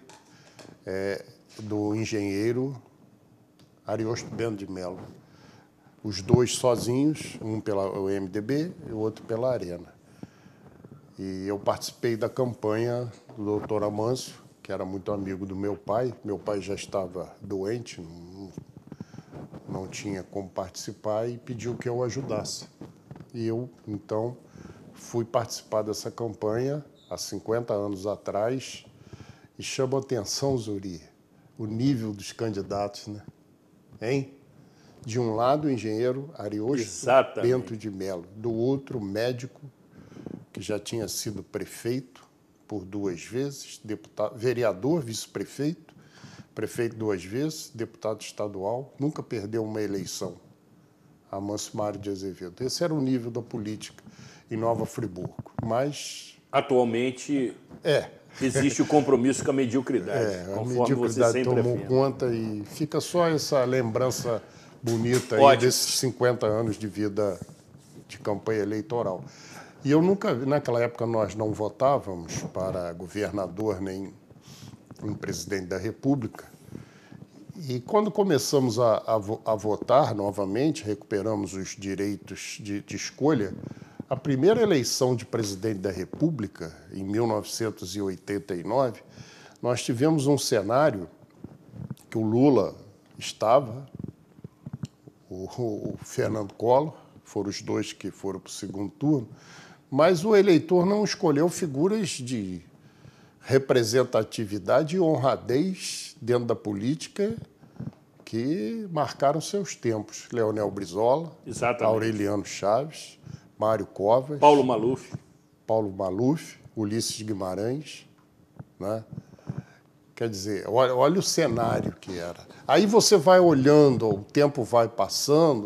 do engenheiro Ariosto Bento de Mello. Os dois sozinhos, um pelo MDB e o outro pela Arena. E eu participei da campanha do doutor Amâncio, que era muito amigo do meu pai. Meu pai já estava doente, não tinha como participar e pediu que eu ajudasse. E eu, então, fui participar dessa campanha há 50 anos atrás e chama atenção, Zuri, o nível dos candidatos, né? Hein? De um lado, o engenheiro Ariosto Bento de Mello, do outro, médico, que já tinha sido prefeito por 2 vezes, deputado, vereador, vice-prefeito, prefeito 2 vezes, deputado estadual, nunca perdeu uma eleição, Amâncio Mário de Azevedo. Esse era o nível da política em Nova Friburgo. Mas atualmente existe o compromisso com a mediocridade, conforme a mediocridade você tomou afirma. conta e fica só essa lembrança bonita aí desses 50 anos de vida de campanha eleitoral. E eu nunca, naquela época nós não votávamos para governador nem em presidente da República. E quando começamos a votar novamente, recuperamos os direitos de escolha, a primeira eleição de presidente da República, em 1989, nós tivemos um cenário que o Lula estava, o Fernando Collor, foram os dois que foram para o segundo turno, mas o eleitor não escolheu figuras de representatividade e honradez dentro da política que marcaram seus tempos. Leonel Brizola, Aureliano Chaves, Mário Covas, Paulo Maluf, Ulisses Guimarães, né? Quer dizer, olha o cenário que era. Aí você vai olhando, o tempo vai passando.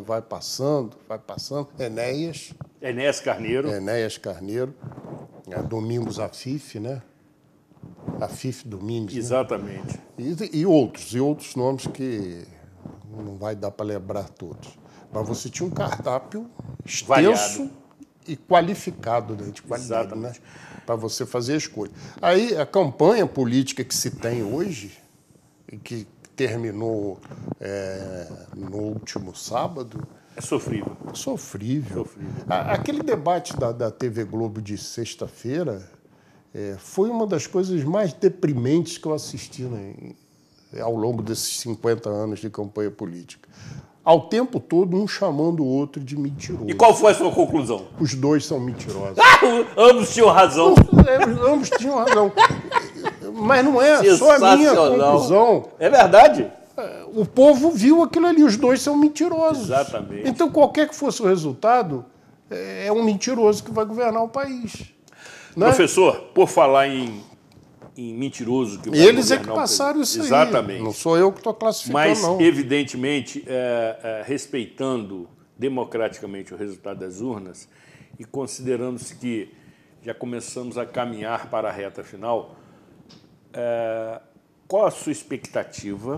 Enéas Carneiro, Domingos Afif, né? Afif Domingos. Exatamente. Né? E outros nomes que não vai dar para lembrar todos. Mas você tinha um cardápio extenso variado e qualificado, né? De qualidade, exatamente, né? Para você fazer a escolha. Aí a campanha política que se tem hoje, e que terminou no último sábado... É sofrível. Sofrível. Aquele debate da TV Globo de sexta-feira foi uma das coisas mais deprimentes que eu assisti, né, ao longo desses 50 anos de campanha política. Ao tempo todo, um chamando o outro de mentiroso. E qual foi a sua conclusão? Os dois são mentirosos. Ambos tinham razão. Ambos tinham razão. Mas não é só a minha conclusão. É verdade. O povo viu aquilo ali, os dois são mentirosos. Exatamente. Então, qualquer que fosse o resultado, é um mentiroso que vai governar o país. Né? Professor, por falar em mentiroso que vai eles é que passaram isso aí. Exatamente. Não sou eu que estou classificando, mas, não. evidentemente, respeitando democraticamente o resultado das urnas e considerando-se que já começamos a caminhar para a reta final, qual a sua expectativa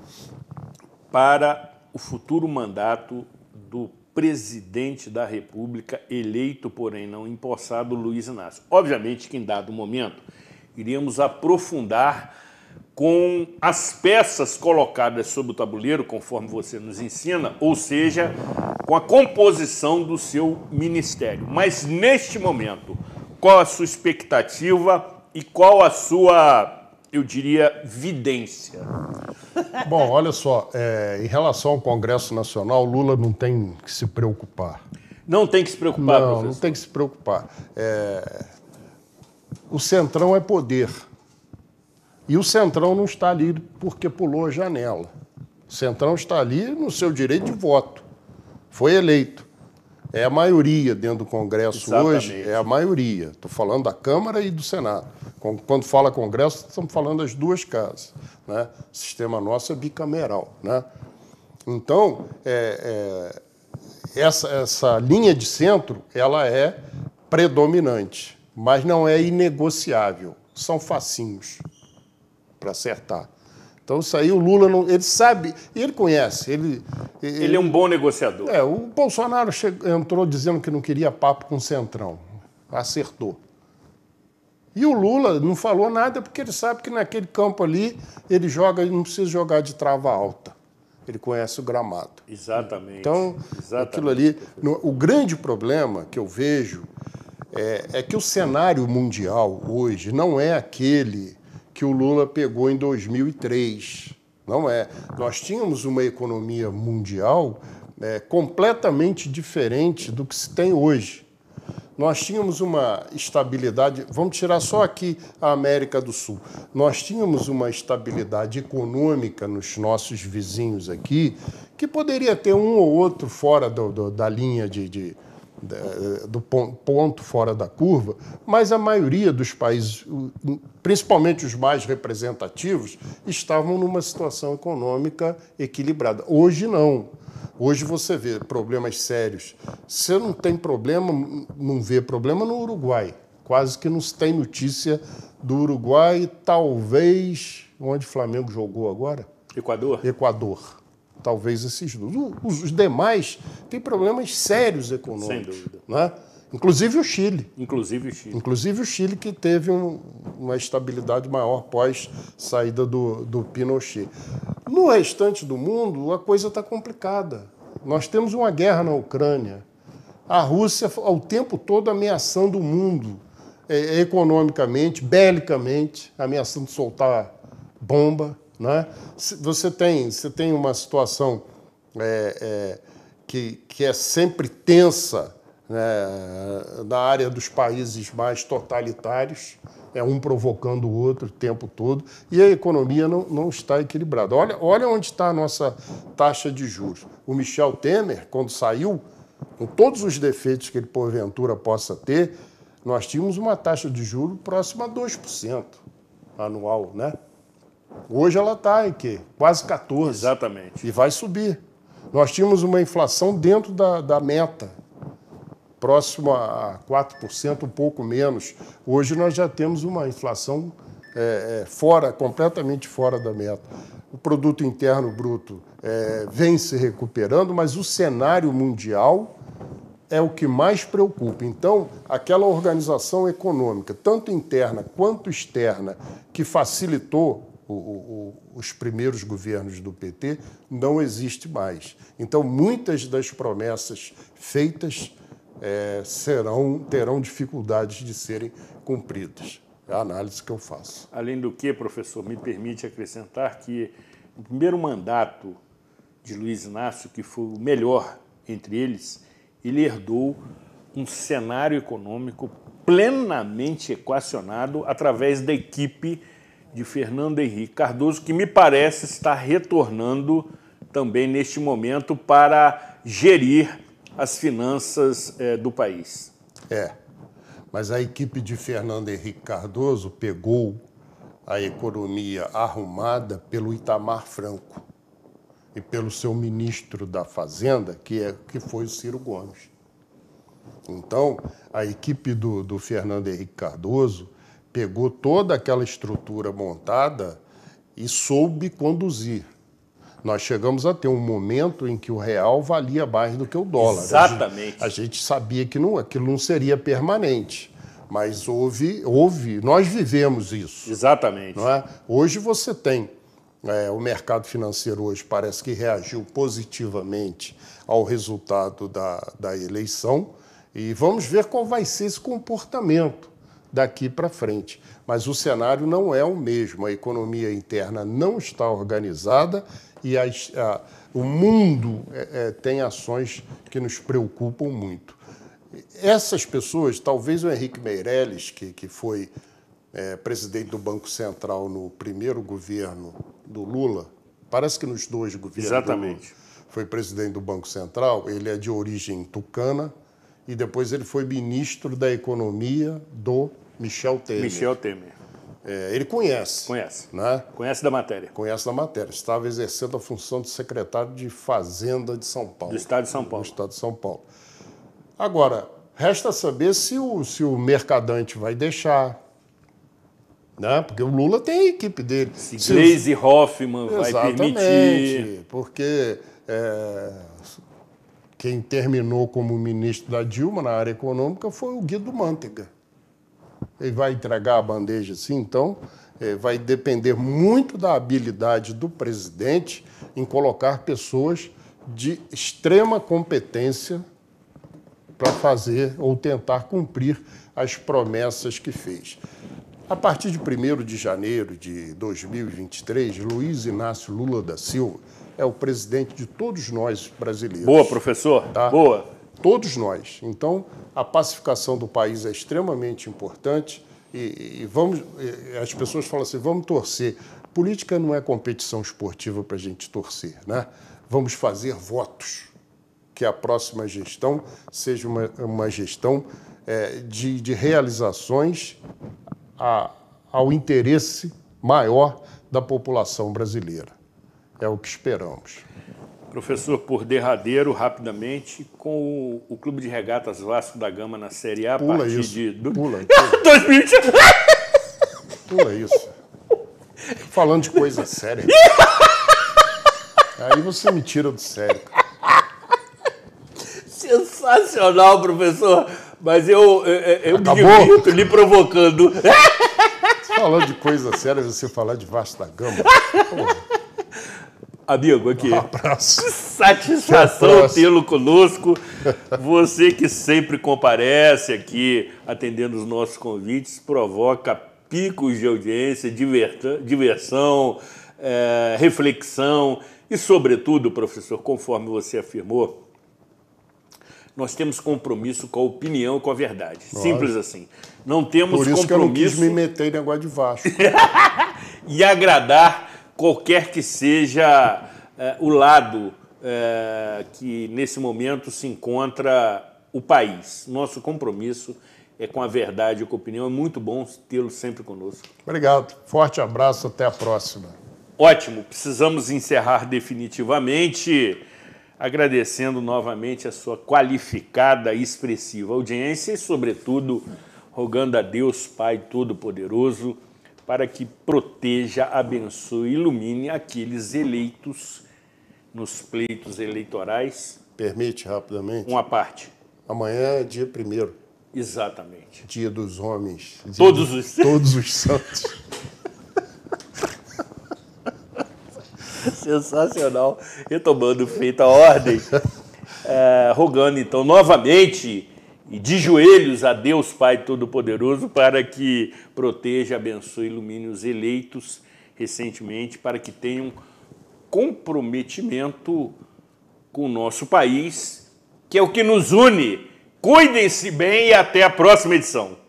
para o futuro mandato do presidente da República, eleito, porém não empossado, Luiz Inácio? Obviamente que, em dado momento, iríamos aprofundar com as peças colocadas sobre o tabuleiro, conforme você nos ensina, ou seja, com a composição do seu ministério. Mas, neste momento, qual a sua expectativa e qual a sua, eu diria, vidência? Bom, olha só, em relação ao Congresso Nacional, Lula não tem que se preocupar. Não tem que se preocupar, não, professor? Não tem que se preocupar. O Centrão é poder. E o Centrão não está ali porque pulou a janela. O Centrão está ali no seu direito de voto. Foi eleito. É a maioria dentro do Congresso. Exatamente. Hoje, é a maioria. Estou falando da Câmara e do Senado. Quando fala Congresso, estamos falando das duas casas. Né? O sistema nosso é bicameral. Né? Então, essa linha de centro, ela é predominante, mas não é inegociável. São facinhos para acertar. Então, isso aí o Lula, não, ele sabe, ele conhece. Ele é um bom negociador. O Bolsonaro entrou dizendo que não queria papo com o Centrão. Acertou. E o Lula não falou nada porque ele sabe que naquele campo ali ele não precisa jogar de trava alta. Ele conhece o gramado. Exatamente. Então, aquilo ali... O grande problema que eu vejo é que o cenário mundial hoje não é aquele que o Lula pegou em 2003. Não é. Nós tínhamos uma economia mundial completamente diferente do que se tem hoje. Nós tínhamos uma estabilidade... Vamos tirar só aqui a América do Sul. Nós tínhamos uma estabilidade econômica nos nossos vizinhos aqui que poderia ter um ou outro fora da linha do ponto fora da curva, mas a maioria dos países, principalmente os mais representativos, estavam numa situação econômica equilibrada. Hoje não. Hoje você vê problemas sérios. Você não tem problema, não vê problema no Uruguai. Quase que não se tem notícia do Uruguai, talvez... Onde o Flamengo jogou agora? Equador. Talvez esses dois. Os demais têm problemas sérios econômicos. Sem dúvida. Né? Inclusive o Chile. Inclusive o Chile, que teve uma estabilidade maior pós saída do Pinochet. No restante do mundo, a coisa está complicada. Nós temos uma guerra na Ucrânia. A Rússia, ao tempo todo, ameaçando o mundo, economicamente, belicamente, ameaçando soltar bomba. Né? Você tem uma situação que é sempre tensa né, na área dos países mais totalitários, é um provocando o outro o tempo todo, e a economia não está equilibrada. Olha onde está a nossa taxa de juros. O Michel Temer, quando saiu, com todos os defeitos que ele porventura possa ter, nós tínhamos uma taxa de juros próxima a 2% anual, né? Hoje ela está em quê? Quase 14%. Exatamente. E vai subir. Nós tínhamos uma inflação dentro da meta, próximo a 4%, um pouco menos. Hoje nós já temos uma inflação completamente fora da meta. O produto interno bruto vem se recuperando, mas o cenário mundial é o que mais preocupa. Então, aquela organização econômica, tanto interna quanto externa, que facilitou os primeiros governos do PT, não existe mais. Então, muitas das promessas feitas terão dificuldades de serem cumpridas. É a análise que eu faço. Além do que, professor, me permite acrescentar que o primeiro mandato de Luiz Inácio, que foi o melhor entre eles, ele herdou um cenário econômico plenamente equacionado através da equipe de Fernando Henrique Cardoso, que me parece estar retornando também neste momento para gerir as finanças do país. Mas a equipe de Fernando Henrique Cardoso pegou a economia arrumada pelo Itamar Franco e pelo seu ministro da Fazenda, que foi o Ciro Gomes. Então, a equipe do Fernando Henrique Cardoso pegou toda aquela estrutura montada e soube conduzir. Nós chegamos a ter um momento em que o real valia mais do que o dólar. Exatamente. A gente sabia que aquilo não seria permanente, mas nós vivemos isso. Exatamente. Não é? Hoje você tem, o mercado financeiro hoje parece que reagiu positivamente ao resultado da eleição, e vamos ver qual vai ser esse comportamento daqui para frente. Mas o cenário não é o mesmo, a economia interna não está organizada e o mundo tem ações que nos preocupam muito. Essas pessoas, talvez o Henrique Meirelles, que foi presidente do Banco Central no primeiro governo do Lula, parece que nos dois governos Exatamente. do Lula, foi presidente do Banco Central, ele é de origem tucana, e depois ele foi ministro da Economia do Michel Temer. Michel Temer. Ele conhece. Conhece. Né? Conhece da matéria. Conhece da matéria. Estava exercendo a função de secretário de Fazenda de São Paulo. Do Estado de São Paulo. Do Estado de São Paulo. Agora, resta saber se o Mercadante vai deixar. Né? Porque o Lula tem a equipe dele. Se Gleisi Hoffmann vai permitir. Porque quem terminou como ministro da Dilma na área econômica foi o Guido Mantega. Ele vai entregar a bandeja assim, então vai depender muito da habilidade do presidente em colocar pessoas de extrema competência para fazer ou tentar cumprir as promessas que fez. A partir de 1º de janeiro de 2023, Luiz Inácio Lula da Silva é o presidente de todos nós brasileiros. Boa, professor. Tá? Boa. Todos nós. Então, a pacificação do país é extremamente importante e as pessoas falam assim, vamos torcer. Política não é competição esportiva para a gente torcer, né? Vamos fazer votos, que a próxima gestão seja uma gestão de realizações ao interesse maior da população brasileira. É o que esperamos. Professor, por derradeiro, rapidamente, com o Clube de Regatas Vasco da Gama na Série A, Pula a partir isso. de... Pula. 2020. Pula isso. Falando de coisa séria. Aí você me tira do sério. Sensacional, professor. Mas eu me Acabou? divirto lhe provocando. Falando de coisa séria, você falar de Vasco da Gama. Pô. Amigo, aqui. Um abraço. Satisfação tê-lo conosco. Você que sempre comparece aqui, atendendo os nossos convites, provoca picos de audiência, diversão, reflexão e, sobretudo, professor, conforme você afirmou, nós temos compromisso com a opinião e com a verdade. Simples assim. Não temos Por isso compromisso... que eu não quis me meter em negócio de Vasco. e agradar qualquer que seja o lado que, nesse momento, se encontra o país. Nosso compromisso é com a verdade e com a opinião. É muito bom tê-lo sempre conosco. Obrigado. Forte abraço. Até a próxima. Ótimo. Precisamos encerrar definitivamente agradecendo novamente a sua qualificada e expressiva audiência e, sobretudo, rogando a Deus, Pai Todo-Poderoso, para que proteja, abençoe e ilumine aqueles eleitos nos pleitos eleitorais. Permite, rapidamente? Uma parte. Amanhã é dia 1º. Exatamente. Dia dos homens. Todos os santos. Sensacional. Retomando feita a ordem, rogando então novamente e de joelhos a Deus Pai Todo-Poderoso para que proteja, abençoe e ilumine os eleitos recentemente, para que tenham comprometimento com o nosso país, que é o que nos une. Cuidem-se bem e até a próxima edição.